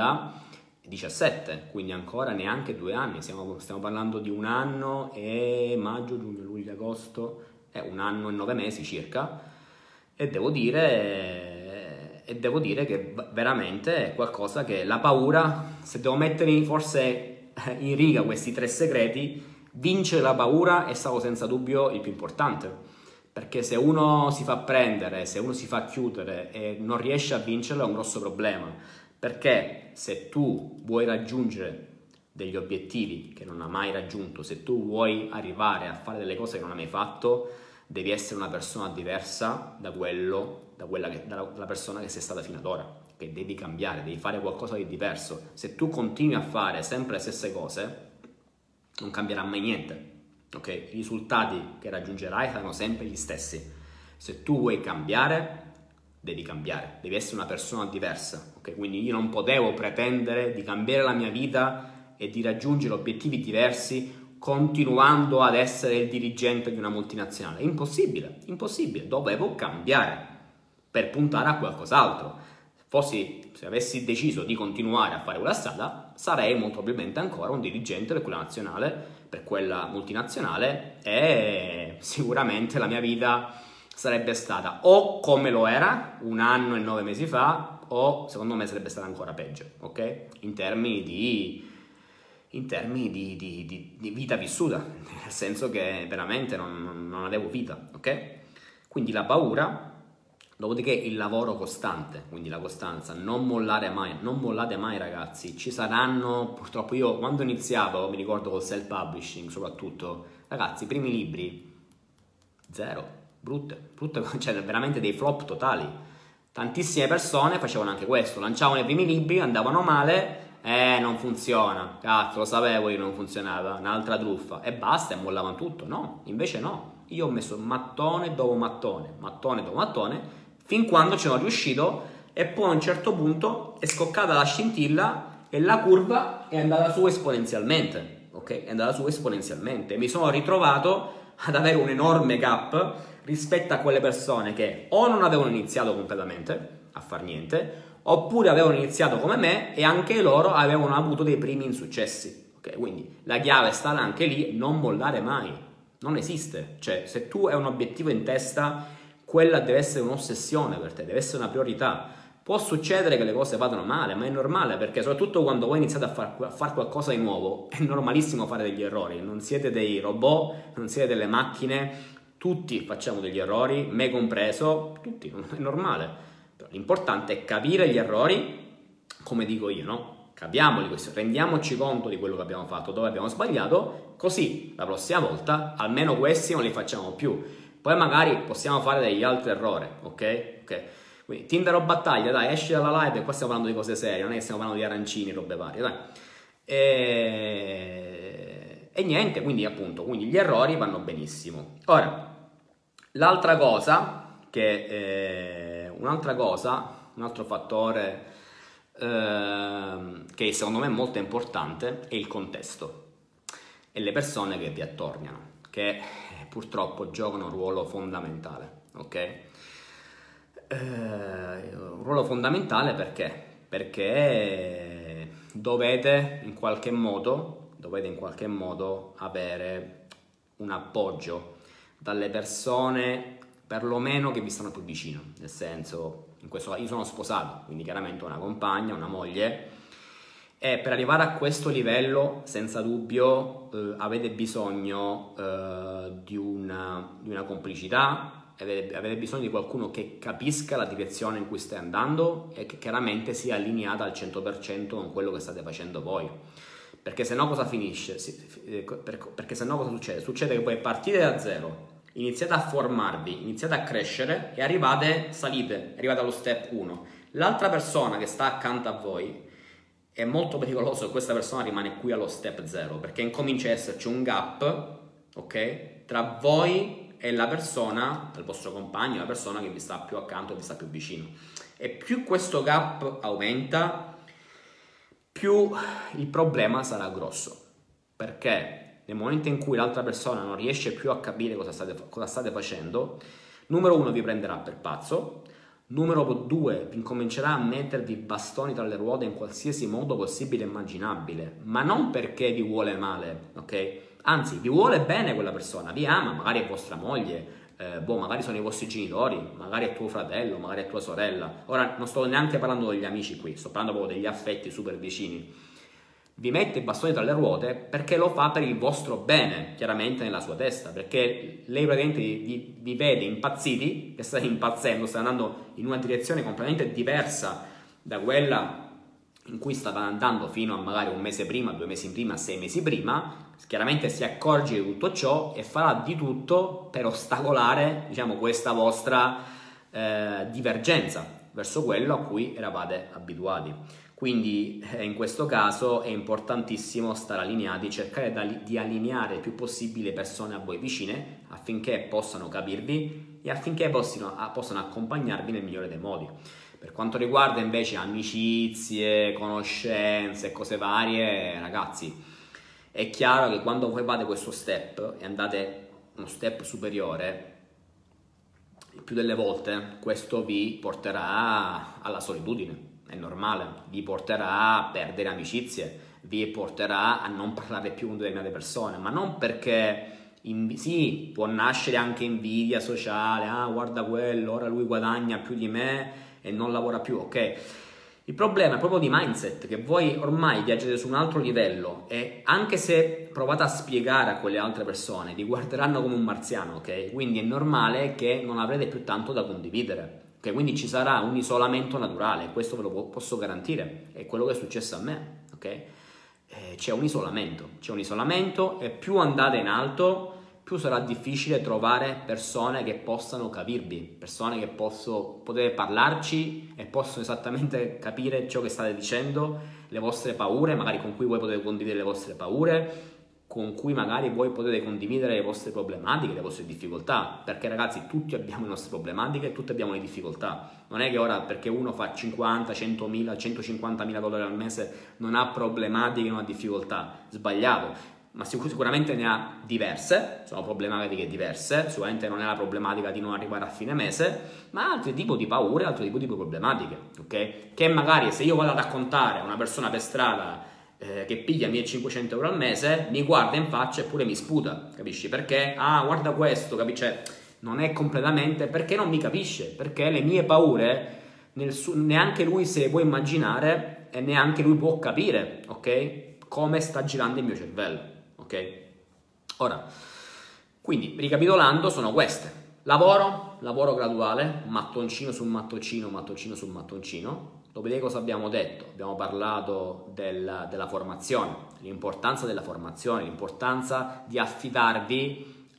2017, quindi ancora neanche 2 anni, stiamo parlando di 1 anno e maggio, giugno, luglio, agosto, 1 anno e 9 mesi circa, e devo dire che veramente è qualcosa che la paura, se devo mettere forse in riga questi 3 segreti, vincere la paura è stato senza dubbio il più importante, perché se uno si fa prendere, se uno si fa chiudere e non riesce a vincerlo è un grosso problema, perché se tu vuoi raggiungere degli obiettivi che non hai mai raggiunto, se tu vuoi arrivare a fare delle cose che non hai mai fatto, devi essere una persona diversa dalla persona che sei stata fino ad ora, che devi cambiare, devi fare qualcosa di diverso. Se tu continui a fare sempre le stesse cose, non cambierà mai niente, ok? I risultati che raggiungerai saranno sempre gli stessi. Se tu vuoi cambiare, devi essere una persona diversa, ok? Quindi io non potevo pretendere di cambiare la mia vita e di raggiungere obiettivi diversi continuando ad essere il dirigente di una multinazionale. Impossibile, dovevo cambiare per puntare a qualcos'altro. Se avessi deciso di continuare a fare quella strada, sarei molto probabilmente ancora un dirigente per quella multinazionale, e sicuramente la mia vita sarebbe stata o come lo era 1 anno e 9 mesi fa, o secondo me sarebbe stata ancora peggio, ok? In termini di vita vissuta, nel senso che veramente non avevo vita, ok? Quindi la paura, dopodiché il lavoro costante, quindi la costanza, non mollate mai ragazzi. Ci saranno, purtroppo io quando iniziavo, mi ricordo col self-publishing soprattutto, ragazzi, i primi libri, zero, brutte, cioè veramente dei flop totali. Tantissime persone facevano anche questo, lanciavano i primi libri, andavano male, non funziona, cazzo, lo sapevo io non funzionava, un'altra truffa, e basta, e mollavano tutto. No, invece no, io ho messo mattone dopo mattone, fin quando ci sono riuscito, e poi a un certo punto è scoccata la scintilla e la curva è andata su esponenzialmente, ok? È andata su esponenzialmente, e mi sono ritrovato ad avere un enorme gap rispetto a quelle persone che o non avevano iniziato completamente a far niente, oppure avevano iniziato come me e anche loro avevano avuto dei primi insuccessi, ok? Quindi la chiave sta anche lì, non mollare mai, non esiste. Cioè, se tu hai un obiettivo in testa, quella deve essere un'ossessione per te, deve essere una priorità. Può succedere che le cose vadano male, ma è normale, perché soprattutto quando voi iniziate a fare qualcosa di nuovo, è normalissimo fare degli errori. Non siete dei robot, non siete delle macchine, tutti facciamo degli errori, me compreso, tutti, è normale. Però l'importante è capire gli errori, come dico io, no? Capiamoli, rendiamoci conto di quello che abbiamo fatto, dove abbiamo sbagliato, così la prossima volta almeno questi non li facciamo più. Poi magari possiamo fare degli altri errori, ok? Quindi Tinder o battaglia, dai, esci dalla live e qua stiamo parlando di cose serie, non è che stiamo parlando di arancini, robe varie, dai. E niente, quindi appunto, quindi gli errori vanno benissimo. Ora, l'altra cosa un altro fattore che secondo me è molto importante è il contesto e le persone che vi attorniano, che purtroppo giocano un ruolo fondamentale, ok? Un ruolo fondamentale perché dovete in qualche modo avere un appoggio dalle persone perlomeno che vi stanno più vicino, nel senso, in questo caso io sono sposato, quindi chiaramente ho una compagna, una moglie, e per arrivare a questo livello senza dubbio avete bisogno di una complicità, avete bisogno di qualcuno che capisca la direzione in cui stai andando e che chiaramente sia allineata al 100% con quello che state facendo voi. Perché sennò cosa finisce? Perché sennò cosa succede? Succede che poi partite da zero, iniziate a formarvi, iniziate a crescere e arrivate allo step 1. L'altra persona che sta accanto a voi è molto pericoloso che questa persona rimane qui allo step 0, perché incomincia a esserci un gap, ok? Tra voi e la persona, il vostro compagno, la persona che vi sta più accanto e vi sta più vicino. E più questo gap aumenta, più il problema sarà grosso, perché nel momento in cui l'altra persona non riesce più a capire cosa state facendo, numero 1 vi prenderà per pazzo, numero 2 incomincerà a mettervi bastoni tra le ruote in qualsiasi modo possibile e immaginabile, ma non perché vi vuole male, ok? Anzi, vi vuole bene quella persona, vi ama, magari è vostra moglie, magari sono i vostri genitori, magari è tuo fratello, magari è tua sorella. Ora non sto neanche parlando degli amici qui, sto parlando proprio degli affetti super vicini. Vi mette i bastoni tra le ruote perché lo fa per il vostro bene, chiaramente nella sua testa, perché lei praticamente vi vede impazziti, che state impazzendo, state andando in una direzione completamente diversa da quella in cui stava andando fino a magari un mese prima, 2 mesi prima, 6 mesi prima. Chiaramente si accorge di tutto ciò e farà di tutto per ostacolare, diciamo, questa vostra divergenza verso quello a cui eravate abituati. Quindi in questo caso è importantissimo stare allineati, cercare di allineare il più possibile persone a voi vicine affinché possano capirvi e affinché possano accompagnarvi nel migliore dei modi. Per quanto riguarda invece amicizie, conoscenze e cose varie, ragazzi, è chiaro che quando voi fate questo step e andate uno step superiore, il più delle volte questo vi porterà alla solitudine, è normale, vi porterà a perdere amicizie, vi porterà a non parlare più con determinate persone, ma non perché sì, può nascere anche invidia sociale, guarda quello, ora lui guadagna più di me e non lavora più, ok? Il problema è proprio di mindset, che voi ormai viaggiate su un altro livello e anche se provate a spiegare a quelle altre persone, vi guarderanno come un marziano, ok? Quindi è normale che non avrete più tanto da condividere, ok? Quindi ci sarà un isolamento naturale, questo ve lo posso garantire, è quello che è successo a me, ok? C'è un isolamento e più andate in alto, più sarà difficile trovare persone che possano capirvi, persone che potete parlarci e possono esattamente capire ciò che state dicendo, le vostre paure, magari con cui voi potete condividere le vostre paure, con cui magari voi potete condividere le vostre problematiche, le vostre difficoltà, perché ragazzi tutti abbiamo le nostre problematiche, tutti abbiamo le difficoltà. Non è che ora perché uno fa 50, 100.000, 150.000 dollari al mese non ha problematiche, non ha difficoltà, sbagliato. Ma sicuramente ne ha diverse, sono problematiche diverse, sicuramente non è la problematica di non arrivare a fine mese, ma altri tipi di paure, altri tipi di problematiche, ok? Che magari se io vado a raccontare a una persona per strada che piglia 1.500 euro al mese, mi guarda in faccia e pure mi sputa, capisci? Perché, guarda questo, capisci? Cioè, non è completamente, perché non mi capisce, perché le mie paure neanche lui se le può immaginare e neanche lui può capire, ok? Come sta girando il mio cervello. Ok? Ora, quindi ricapitolando sono queste: lavoro graduale, mattoncino su mattoncino, mattoncino su mattoncino. Dopodiché cosa abbiamo detto? Abbiamo parlato della formazione, l'importanza della formazione, l'importanza di affidarvi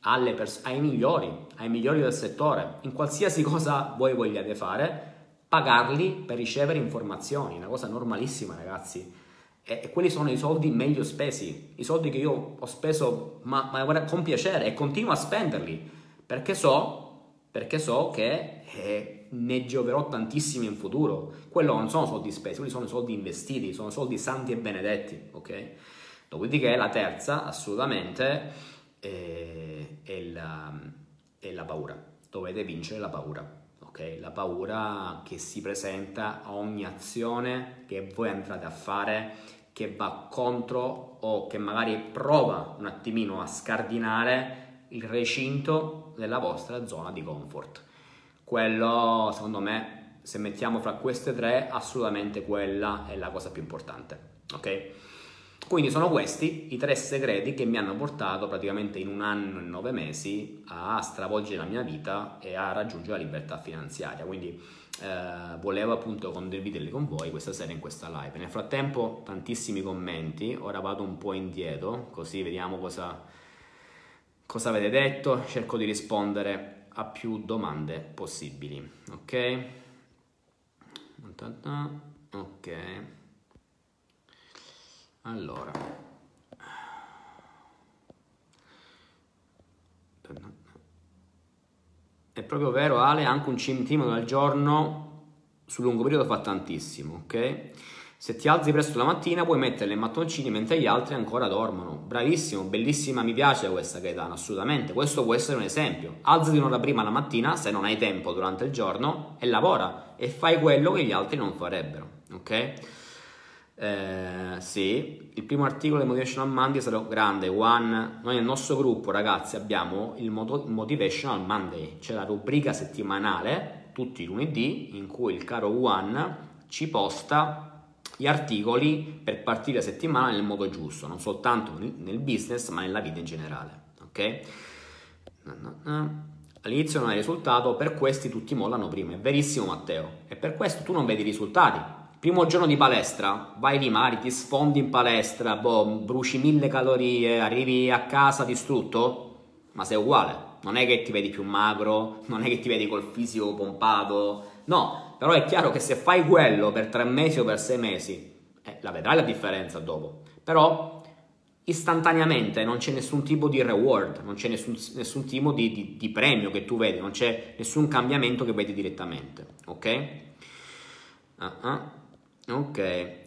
ai migliori del settore, in qualsiasi cosa voi vogliate fare, pagarli per ricevere informazioni, una cosa normalissima, ragazzi. E quelli sono i soldi meglio spesi, i soldi che io ho speso ma con piacere e continuo a spenderli, perché so che ne gioverò tantissimi in futuro. Quello non sono soldi spesi, quelli sono soldi investiti, sono soldi santi e benedetti, ok? Dopodiché la terza, assolutamente, è la paura. Dovete vincere la paura. Okay? La paura che si presenta a ogni azione che voi andrate a fare, che va contro o che magari prova un attimino a scardinare il recinto della vostra zona di comfort. Quello, secondo me, se mettiamo fra queste tre, assolutamente quella è la cosa più importante, ok? Quindi sono questi i 3 segreti che mi hanno portato praticamente in 1 anno e 9 mesi a stravolgere la mia vita e a raggiungere la libertà finanziaria. Quindi volevo appunto condividerli con voi questa sera in questa live. Nel frattempo tantissimi commenti, ora vado un po' indietro così vediamo cosa avete detto, cerco di rispondere a più domande possibili, ok? Ok. Allora, è proprio vero Ale, anche un centimetro al giorno sul lungo periodo fa tantissimo, ok? Se ti alzi presto la mattina puoi mettere i mattoncini mentre gli altri ancora dormono. Bravissimo, bellissima, mi piace questa Gaetano, assolutamente. Questo può essere un esempio. Alzati un'ora prima la mattina, se non hai tempo durante il giorno, e lavora e fai quello che gli altri non farebbero, ok? Sì, il primo articolo di Motivational Monday sarà grande. Noi nel nostro gruppo, ragazzi, abbiamo il Motivational Monday, cioè la rubrica settimanale tutti i lunedì in cui il caro Juan ci posta gli articoli per partire la settimana nel modo giusto, non soltanto nel business ma nella vita in generale, ok? All'inizio non hai risultato, per questi tutti mollano prima, è verissimo Matteo, e per questo tu non vedi i risultati. Primo giorno di palestra, vai di mare, ti sfondi in palestra, bruci 1000 calorie, arrivi a casa distrutto, ma sei uguale. Non è che ti vedi più magro, non è che ti vedi col fisico pompato, no, però è chiaro che se fai quello per 3 mesi o per 6 mesi, la vedrai la differenza dopo. Però istantaneamente non c'è nessun tipo di reward, non c'è nessun tipo di premio che tu vedi, non c'è nessun cambiamento che vedi direttamente, ok? Ok,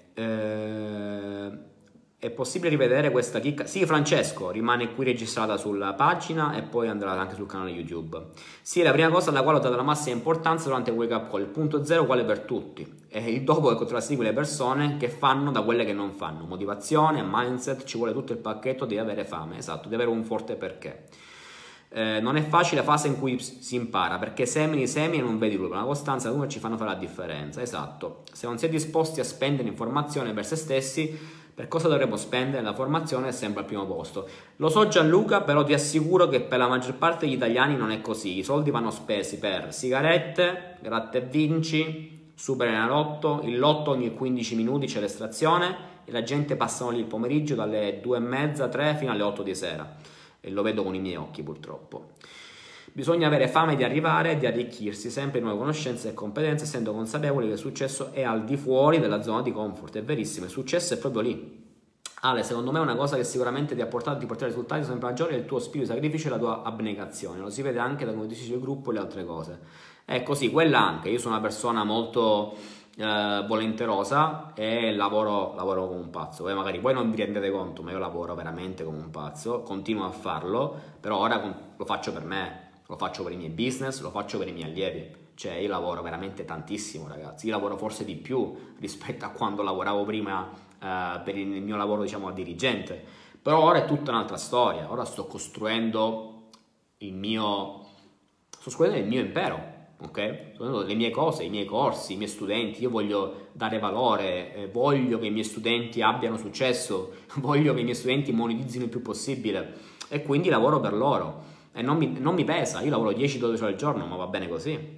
è possibile rivedere questa chicca? Sì, Francesco, rimane qui registrata sulla pagina e poi andrà anche sul canale YouTube. Sì, la prima cosa alla quale ho dato la massima importanza durante il wake up call, il punto zero uguale per tutti, e il dopo è contrastegui le persone che fanno da quelle che non fanno, motivazione, mindset, ci vuole tutto il pacchetto di avere fame, esatto, di avere un forte perché. Non è facile la fase in cui si impara, perché semini e non vedi l'uno, la costanza e l'uno ci fanno fare la differenza, esatto. Se non si è disposti a spendere informazione per se stessi, per cosa dovremmo spendere? La formazione è sempre al primo posto. Lo so Gianluca, però ti assicuro che per la maggior parte degli italiani non è così. I soldi vanno spesi per sigarette, gratta e vinci, Superenalotto, il lotto ogni 15 minuti c'è l'estrazione e la gente passano lì il pomeriggio dalle 2:30, 3 fino alle 8 di sera. E lo vedo con i miei occhi purtroppo. Bisogna avere fame di arrivare e di arricchirsi sempre di nuove conoscenze e competenze, essendo consapevoli che il successo è al di fuori della zona di comfort. È verissimo, il successo è proprio lì. Ale, secondo me una cosa che sicuramente ti ha portato a portare risultati sempre maggiori è il tuo spirito di sacrificio e la tua abnegazione. Lo si vede anche da come decidi il gruppo e le altre cose. È così, quella anche. Io sono una persona molto volenterosa e lavoro come un pazzo. Magari voi non vi rendete conto, ma io lavoro veramente come un pazzo, continuo a farlo, però ora lo faccio per me, lo faccio per i miei business, lo faccio per i miei allievi. Cioè io lavoro veramente tantissimo, ragazzi. Io lavoro forse di più rispetto a quando lavoravo prima per il mio lavoro, diciamo, a dirigente. Però ora è tutta un'altra storia. Ora sto costruendo il mio impero, ok? Le mie cose, i miei corsi, i miei studenti. Io voglio dare valore, voglio che i miei studenti abbiano successo, voglio che i miei studenti monetizzino il più possibile e quindi lavoro per loro e non mi pesa. Io lavoro 10-12 ore al giorno, ma va bene così.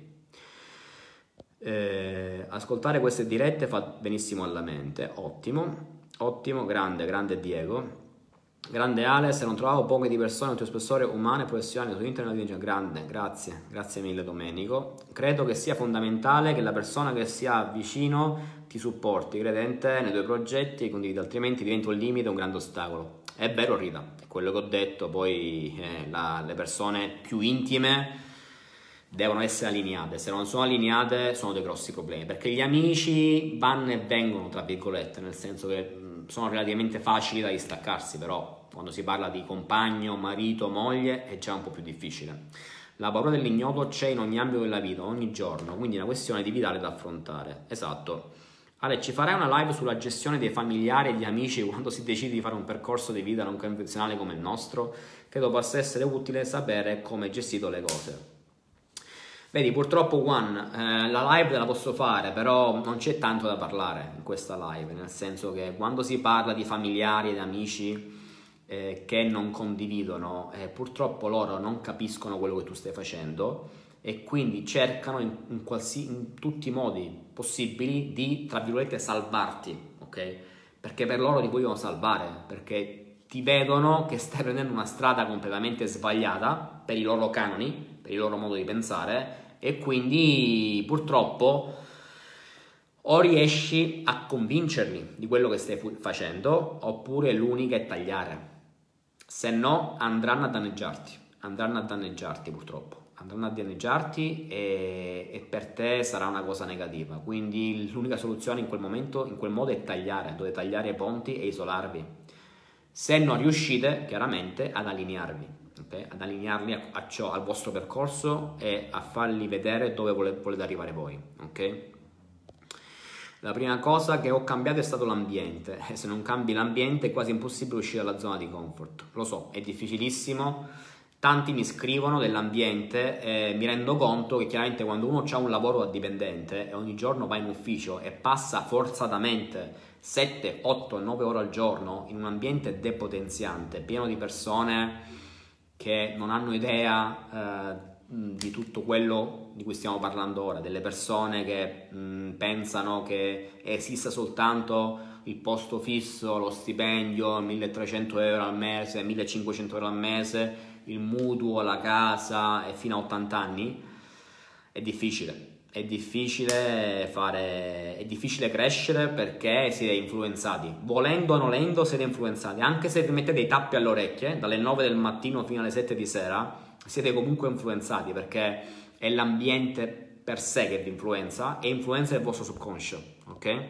Ascoltare queste dirette fa benissimo alla mente. Ottimo, grande Diego. Grande Ale, se non trovavo poche di persone con il tuo spessore umano e professionale su internet, grande, grazie mille Domenico. Credo che sia fondamentale che la persona che sia vicino ti supporti, credente nei tuoi progetti e condividi, altrimenti diventa un limite, un grande ostacolo. È vero Rita, è quello che ho detto, poi le persone più intime devono essere allineate, se non sono allineate sono dei grossi problemi, perché gli amici vanno e vengono, tra virgolette, nel senso che sono relativamente facili da distaccarsi, però quando si parla di compagno, marito, moglie è già un po' più difficile. La paura dell'ignoto c'è in ogni ambito della vita, ogni giorno, quindi è una questione di vitale da affrontare. Esatto. Ale, ci farai una live sulla gestione dei familiari e degli amici quando si decide di fare un percorso di vita non convenzionale come il nostro? Credo possa essere utile sapere come hai gestito le cose. Vedi, purtroppo Juan, la live te la posso fare, però non c'è tanto da parlare in questa live, nel senso che quando si parla di familiari ed amici che non condividono, purtroppo loro non capiscono quello che tu stai facendo e quindi cercano in tutti i modi possibili di, tra virgolette, salvarti, ok? Perché per loro ti vogliono salvare, perché ti vedono che stai prendendo una strada completamente sbagliata per i loro canoni, per il loro modo di pensare, e quindi purtroppo o riesci a convincerli di quello che stai facendo oppure l'unica è tagliare, se no andranno a danneggiarti purtroppo, andranno a danneggiarti e per te sarà una cosa negativa, quindi l'unica soluzione in quel momento, in quel modo è tagliare, dovete tagliare i ponti e isolarvi, se non riuscite chiaramente ad allinearvi. Okay? Ad allinearli al vostro percorso e a farli vedere dove volete arrivare voi, ok? La prima cosa che ho cambiato è stato l'ambiente, se non cambi l'ambiente è quasi impossibile uscire dalla zona di comfort, lo so, è difficilissimo, tanti mi scrivono dell'ambiente e mi rendo conto che chiaramente quando uno ha un lavoro da dipendente e ogni giorno va in ufficio e passa forzatamente 7, 8, 9 ore al giorno in un ambiente depotenziante, pieno di persone che non hanno idea di tutto quello di cui stiamo parlando ora, delle persone che pensano che esista soltanto il posto fisso, lo stipendio, 1300 euro al mese, 1500 euro al mese, il mutuo, la casa e fino a 80 anni, è difficile. È difficile crescere perché siete influenzati, volendo o nolendo siete influenzati, anche se vi mettete i tappi alle orecchie dalle 9 del mattino fino alle 7 di sera, siete comunque influenzati perché è l'ambiente per sé che vi influenza e influenza il vostro subconscio, ok?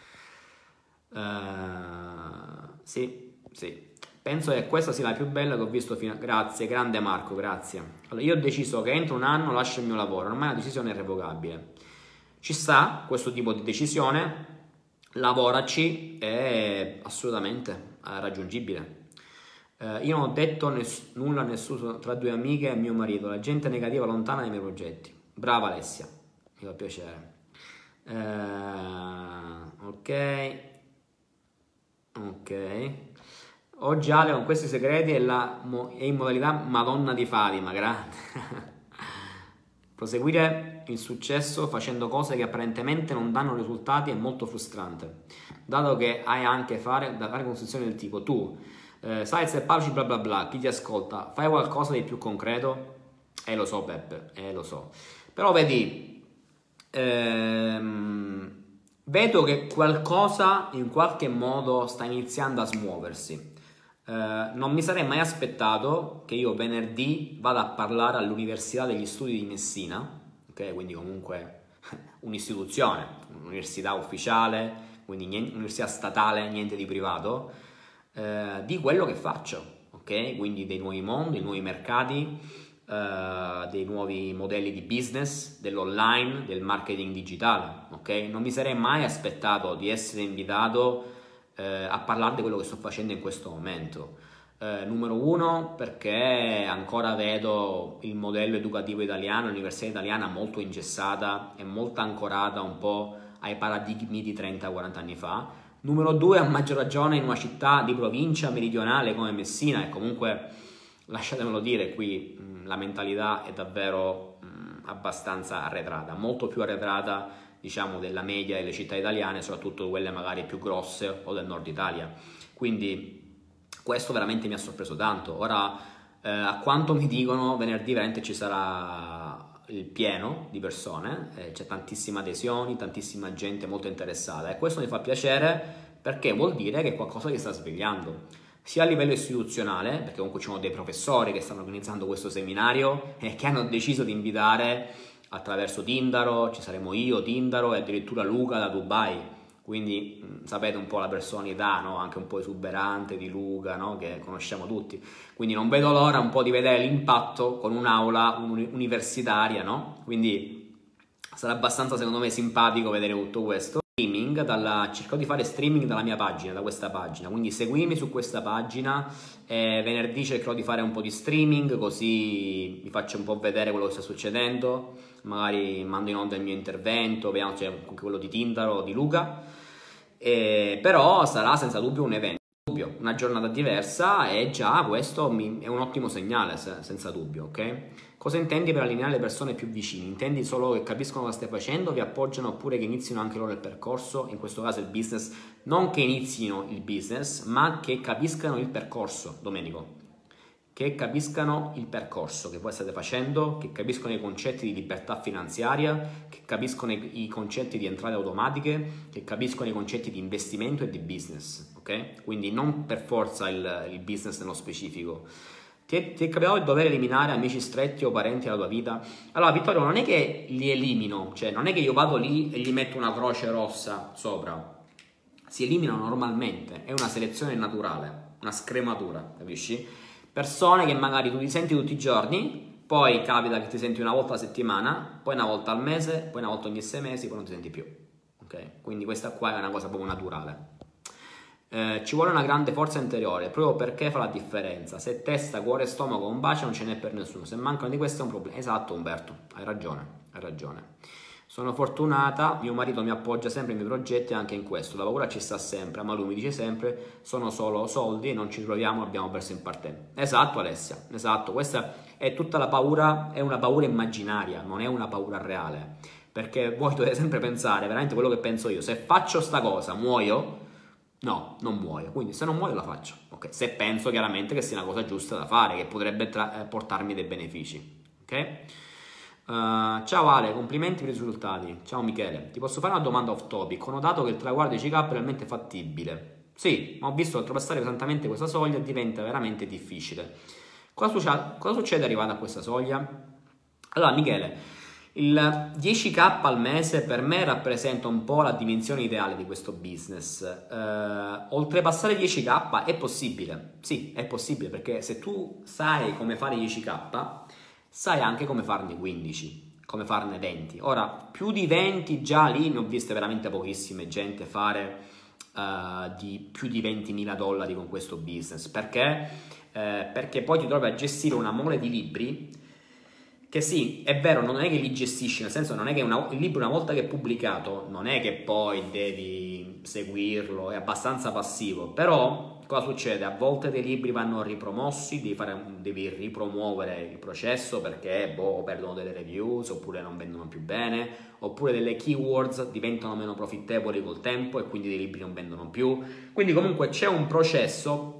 Sì. Penso che questa sia la più bella che ho visto fino a... Grazie, grande Marco, grazie. Allora, io ho deciso che entro un anno lascio il mio lavoro, ormai è una decisione irrevocabile. Ci sta questo tipo di decisione, lavoraci, è assolutamente raggiungibile. Io non ho detto nulla a nessuno tra due amiche e mio marito, la gente negativa lontana dai miei progetti. Brava Alessia, mi fa piacere. Ok. Oggi Ale con questi segreti è in modalità Madonna di Fatima, grande. Proseguire il successo facendo cose che apparentemente non danno risultati è molto frustrante, dato che hai anche da fare considerazioni del tipo tu sai se parli bla bla bla, chi ti ascolta, fai qualcosa di più concreto? Lo so Peppe, lo so. Però vedi, vedo che qualcosa in qualche modo sta iniziando a smuoversi. Non mi sarei mai aspettato che io venerdì vada a parlare all'Università degli Studi di Messina, ok? Quindi comunque un'istituzione, un'università ufficiale, quindi un'università statale, niente di privato, di quello che faccio, ok? Quindi dei nuovi mondi, dei nuovi mercati, dei nuovi modelli di business, dell'online, del marketing digitale, ok? Non mi sarei mai aspettato di essere invitato a parlare di quello che sto facendo in questo momento. Numero uno, perché ancora vedo il modello educativo italiano, l'università italiana molto ingessata e molto ancorata un po' ai paradigmi di 30-40 anni fa. Numero due, a maggior ragione in una città di provincia meridionale come Messina, e comunque lasciatemelo dire, qui la mentalità è davvero abbastanza arretrata, molto più arretrata diciamo della media delle città italiane, soprattutto quelle magari più grosse o del nord Italia. Quindi questo veramente mi ha sorpreso tanto. Ora, a quanto mi dicono, venerdì veramente ci sarà il pieno di persone, c'è tantissima adesioni, tantissima gente molto interessata, e questo mi fa piacere perché vuol dire che qualcosa si sta svegliando, sia a livello istituzionale, perché comunque ci sono dei professori che stanno organizzando questo seminario e che hanno deciso di invitare attraverso Tindaro, ci saremo io, Tindaro e addirittura Luca da Dubai. Quindi sapete un po' la personalità, no? Anche un po' esuberante di Luca, no? Che conosciamo tutti. Quindi non vedo l'ora un po' di vedere l'impatto con un'aula universitaria, no? Quindi sarà abbastanza, secondo me, simpatico vedere tutto questo. Cerco di fare streaming dalla mia pagina, da questa pagina, quindi seguimi su questa pagina. Venerdì cercherò di fare un po' di streaming, così vi faccio un po' vedere quello che sta succedendo, magari mando in onda il mio intervento, vediamo se c'è quello di Tindaro o di Luca. Però sarà senza dubbio un evento, una giornata diversa, e già questo è un ottimo segnale, senza dubbio, ok? Cosa intendi per allineare le persone più vicine? Intendi solo che capiscono cosa stai facendo, vi appoggiano, oppure che inizino anche loro il percorso, in questo caso il business? Non che inizino il business, ma che capiscano il percorso, Domenico. Che capiscano il percorso che voi state facendo, che capiscono i concetti di libertà finanziaria, che capiscono i concetti di entrate automatiche, che capiscono i concetti di investimento e di business, ok? Quindi non per forza il business nello specifico. Ti è capitato di dover eliminare amici stretti o parenti dalla tua vita? Allora, Vittorio, non è che li elimino, cioè non è che io vado lì e gli metto una croce rossa sopra. Si eliminano normalmente, è una selezione naturale, una scrematura, capisci? Persone che magari tu ti senti tutti i giorni, poi capita che ti senti una volta a settimana, poi una volta al mese, poi una volta ogni 6 mesi, poi non ti senti più, ok? Quindi questa qua è una cosa proprio naturale. Ci vuole una grande forza interiore, proprio perché fa la differenza. Se testa, cuore e stomaco un bacio non ce n'è per nessuno, se mancano di questo è un problema. Esatto, Umberto, hai ragione. Sono fortunata, mio marito mi appoggia sempre nei miei progetti, anche in questo, la paura ci sta sempre, ma lui mi dice sempre: sono solo soldi e non ci troviamo, abbiamo perso in partenza. Esatto, Alessia, esatto, questa è tutta la paura, è una paura immaginaria, non è una paura reale, perché voi dovete sempre pensare, veramente quello che penso io: se faccio sta cosa muoio? No, non muoio, quindi se non muoio la faccio, ok? Se penso chiaramente che sia una cosa giusta da fare, che potrebbe portarmi dei benefici, ok? Ciao Ale, complimenti per i risultati. Ciao Michele, ti posso fare una domanda off topic? Ho notato che il traguardo di CK è realmente fattibile. Sì, ma ho visto che oltrepassare pesantemente questa soglia diventa veramente difficile. Cosa succede arrivando a questa soglia? Allora Michele, il 10k al mese per me rappresenta un po' la dimensione ideale di questo business. Oltrepassare 10k è possibile, sì, è possibile, perché se tu sai come fare 10k, sai anche come farne 15, come farne 20. Ora, più di 20 già lì ne ho viste veramente pochissime gente fare più di $20.000 con questo business. Perché? Perché poi ti trovi a gestire una mole di libri che sì, è vero, non è che li gestisci, nel senso non è che il libro una volta che è pubblicato non è che poi devi seguirlo, è abbastanza passivo, però cosa succede? A volte dei libri vanno ripromossi, devi ripromuovere il processo perché perdono delle reviews, oppure non vendono più bene, oppure delle keywords diventano meno profittevoli col tempo e quindi dei libri non vendono più. Quindi comunque c'è un processo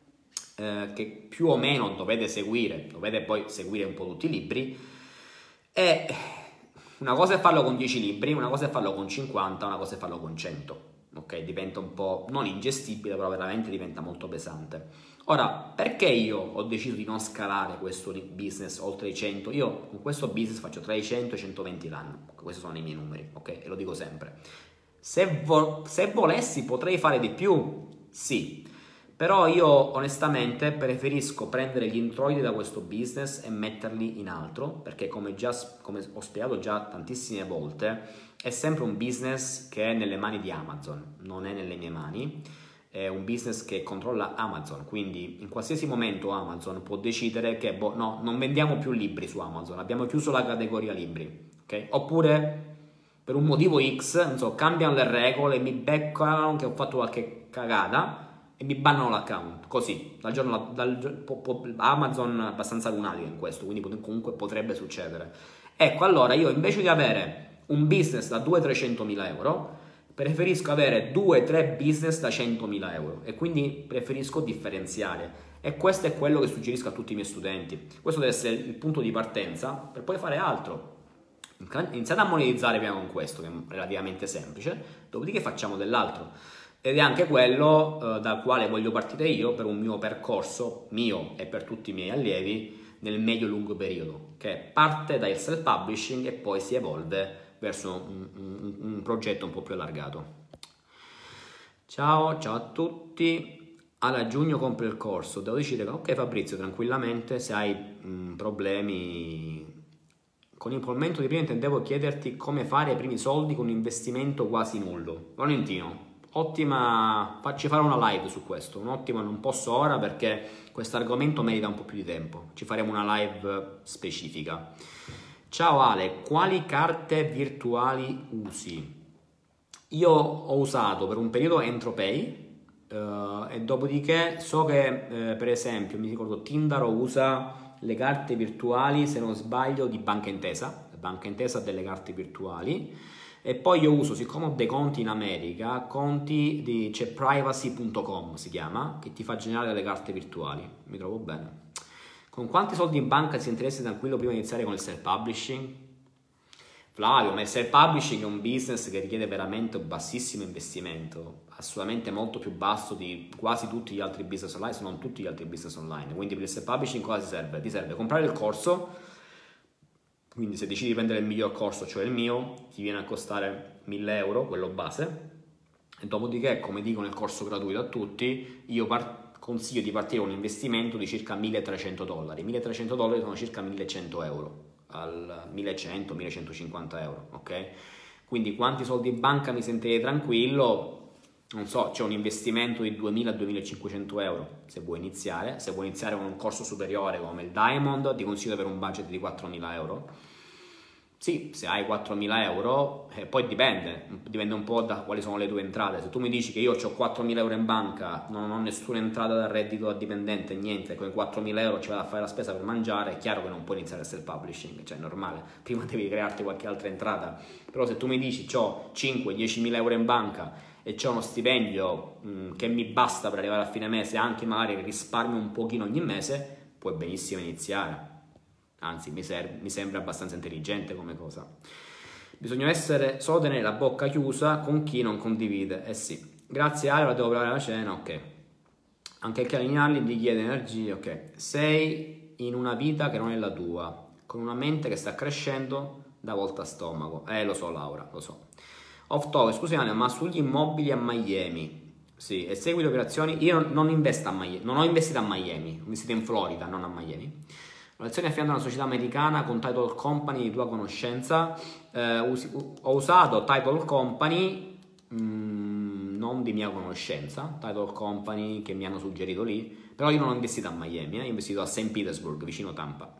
che più o meno dovete poi seguire un po' tutti i libri, e una cosa è farlo con 10 libri, una cosa è farlo con 50, una cosa è farlo con 100, ok? Diventa un po' non ingestibile, però veramente diventa molto pesante. Ora, perché io ho deciso di non scalare questo business oltre i 100? Io con questo business faccio tra i 100 e i 120 l'anno, questi sono i miei numeri, ok? E lo dico sempre. Se volessi potrei fare di più, sì. Però io onestamente preferisco prendere gli introiti da questo business e metterli in altro, perché come ho spiegato già tantissime volte, è sempre un business che è nelle mani di Amazon, non è nelle mie mani, è un business che controlla Amazon, quindi in qualsiasi momento Amazon può decidere che no, non vendiamo più libri su Amazon, abbiamo chiuso la categoria libri, ok? Oppure per un motivo X, non so, cambiano le regole, mi beccano che ho fatto qualche cagata e mi bannano l'account, così, Amazon è abbastanza lunatico in questo, quindi comunque potrebbe succedere. Ecco, allora io invece di avere un business da 200-300 mila euro, preferisco avere 2-3 business da 100.000 euro e quindi preferisco differenziare. E questo è quello che suggerisco a tutti i miei studenti. Questo deve essere il punto di partenza per poi fare altro. Iniziate a monetizzare prima con questo, che è relativamente semplice, dopodiché facciamo dell'altro. Ed è anche quello dal quale voglio partire io per un mio percorso, mio e per tutti i miei allievi, nel medio-lungo periodo, che parte dal self-publishing e poi si evolve verso un progetto un po' più allargato. Ciao a tutti. A giugno compro il corso. Devo decidere, ok Fabrizio, tranquillamente, se hai problemi con il momento di prima intendevo chiederti come fare i primi soldi con un investimento quasi nullo. Valentino, ottima, facci fare una live su questo, un'ottima, non posso ora perché questo argomento merita un po' più di tempo, ci faremo una live specifica. Ciao Ale, quali carte virtuali usi? Io ho usato per un periodo Entropay e dopodiché so che per esempio mi ricordo Tindaro usa le carte virtuali, se non sbaglio, di Banca Intesa. Banca Intesa ha delle carte virtuali. E poi io uso, siccome ho dei conti in America, conti di c'è privacy.com si chiama, che ti fa generare delle carte virtuali. Mi trovo bene. Con quanti soldi in banca si interessa tranquillo prima di iniziare con il self-publishing? Flavio, ma il self-publishing è un business che richiede veramente un bassissimo investimento, assolutamente molto più basso di quasi tutti gli altri business online, se non tutti gli altri business online. Quindi per il self-publishing cosa ti serve? Ti serve comprare il corso, quindi se decidi di prendere il miglior corso, cioè il mio, ti viene a costare 1.000 euro, quello base, e dopodiché, come dico nel corso gratuito a tutti, io consiglio di partire con un investimento di circa $1.300. $1.300 sono circa 1.100 euro. Al 1.100-1.150 euro, ok? Quindi quanti soldi in banca mi sentirei tranquillo? Non so, c'è un investimento di 2.000-2.500 euro se vuoi iniziare con un corso superiore come il Diamond ti consiglio per un budget di 4.000 euro. Sì, se hai 4.000 euro, poi dipende un po' da quali sono le tue entrate. Se tu mi dici che io ho 4.000 euro in banca, non ho nessuna entrata da reddito da dipendente, niente, con i 4.000 euro ci vado a fare la spesa per mangiare, è chiaro che non puoi iniziare il self-publishing, cioè è normale, prima devi crearti qualche altra entrata. Però se tu mi dici ho 5-10.000 euro in banca e c'ho uno stipendio che mi basta per arrivare a fine mese, anche magari risparmio un pochino ogni mese, puoi benissimo iniziare. Anzi, mi sembra abbastanza intelligente come cosa. Bisogna solo tenere la bocca chiusa con chi non condivide. Eh sì. Grazie Ale, ora devo preparare la cena, ok. Anche che allinearli ti chiede energia, ok. Sei in una vita che non è la tua, con una mente che sta crescendo da volta a stomaco. Lo so Laura, lo so. Off topic, scusate, ma sugli immobili a Miami, sì, e segui le operazioni, io non investo a Miami, non ho investito a Miami, ho investito in Florida, non a Miami. L'azione è affiancata a una società americana con title company di tua conoscenza. Ho usato title company non di mia conoscenza, title company che mi hanno suggerito lì, però io non ho investito a Miami, ho investito a St. Petersburg, vicino Tampa.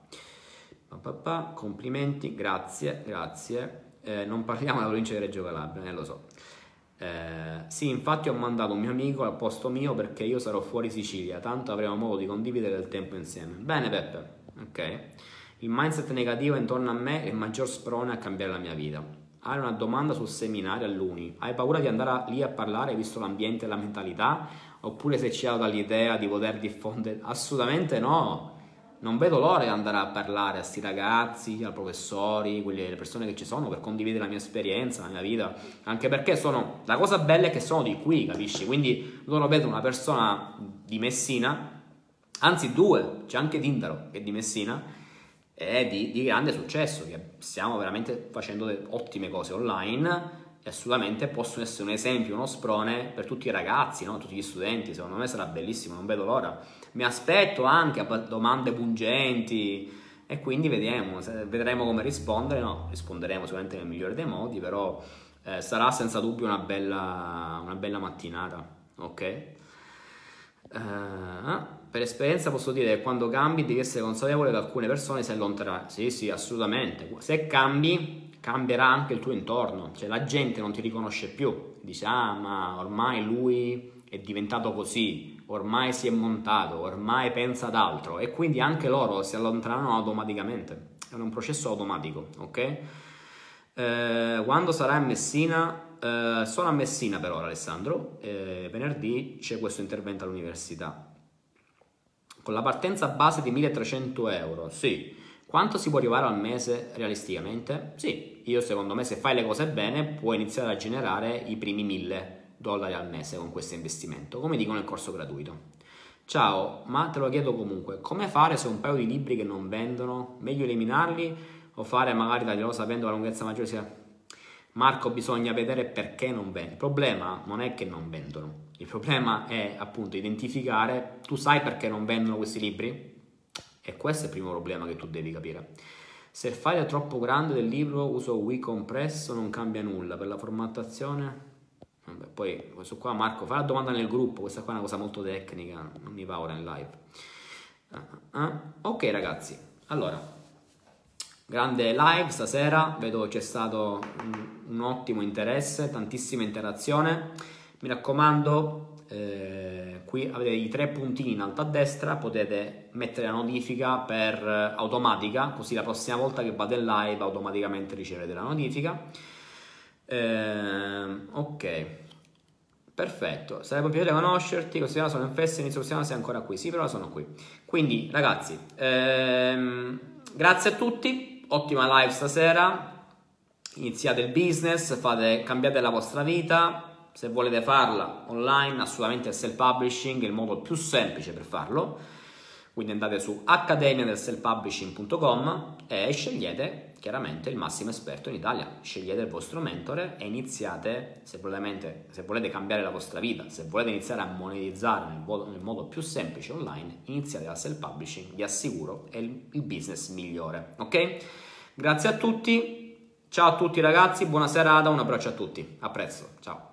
Complimenti, grazie. Non parliamo della provincia di Reggio Calabria, lo so. Sì, infatti ho mandato un mio amico al posto mio perché io sarò fuori Sicilia, tanto avremo modo di condividere il tempo insieme. Bene Peppe. Ok, il mindset negativo intorno a me è il maggior sprone a cambiare la mia vita. Hai una domanda sul seminario all'Uni? Hai paura di andare lì a parlare visto l'ambiente e la mentalità? Oppure sei ciecato dall'idea di poter diffondere? Assolutamente no, non vedo l'ora di andare a parlare a sti ragazzi, ai professori, le persone che ci sono per condividere la mia esperienza, la mia vita, anche perché la cosa bella è che sono di qui, capisci? Quindi loro vedono una persona di Messina, anzi due, c'è anche Tindaro che è di Messina e di grande successo, che stiamo veramente facendo ottime cose online e assolutamente possono essere un esempio, uno sprone per tutti i ragazzi, no? Tutti gli studenti. Secondo me sarà bellissimo, non vedo l'ora. Mi aspetto anche a domande pungenti e quindi vedremo come rispondere. No, risponderemo sicuramente nel migliore dei modi, però sarà senza dubbio una bella mattinata, ok? Per esperienza posso dire che quando cambi devi essere consapevole che alcune persone si allontaneranno. Sì, assolutamente. Se cambi, cambierà anche il tuo intorno. Cioè la gente non ti riconosce più. Dice, ma ormai lui è diventato così, ormai si è montato, ormai pensa ad altro. E quindi anche loro si allontaneranno automaticamente. È un processo automatico, ok? Quando sarà in Messina, sono a Messina per ora, Alessandro. Venerdì c'è questo intervento all'università. Con la partenza base di 1.300 euro, sì. Quanto si può arrivare al mese realisticamente? Sì, io secondo me se fai le cose bene puoi iniziare a generare i primi $1.000 al mese con questo investimento, come dico nel corso gratuito. Ciao, ma te lo chiedo comunque, come fare se un paio di libri che non vendono? Meglio eliminarli o fare magari taglierò sapendo la lunghezza maggiore sia... Marco, bisogna vedere perché non vendono. Il problema non è che non vendono, il problema è appunto identificare, tu sai perché non vendono questi libri? E questo è il primo problema che tu devi capire. Se il file è troppo grande del libro uso WeCompress, non cambia nulla per la formattazione. Vabbè, poi questo qua Marco fa la domanda nel gruppo, questa qua è una cosa molto tecnica, non mi va ora in live. Ok ragazzi, allora grande live stasera, vedo c'è stato un ottimo interesse, tantissima interazione. Mi raccomando, qui avete i 3 puntini in alto a destra, potete mettere la notifica per automatica, così la prossima volta che vado in live automaticamente riceverete la notifica. Ok, perfetto, sarebbe un piacere conoscerti. Questa sono in festa, inizio questa sei ancora qui? Sì, però sono qui. Quindi ragazzi, grazie a tutti, ottima live stasera, iniziate il business, cambiate la vostra vita. Se volete farla online, assolutamente il self-publishing è il modo più semplice per farlo. Quindi andate su accademiadelselfpublishing.com e scegliete chiaramente il massimo esperto in Italia. Scegliete il vostro mentore e iniziate, se volete cambiare la vostra vita, se volete iniziare a monetizzare nel modo più semplice online, iniziate dal self-publishing, vi assicuro è il business migliore. Ok? Grazie a tutti, ciao a tutti ragazzi, buona serata, un abbraccio a tutti, a presto, ciao.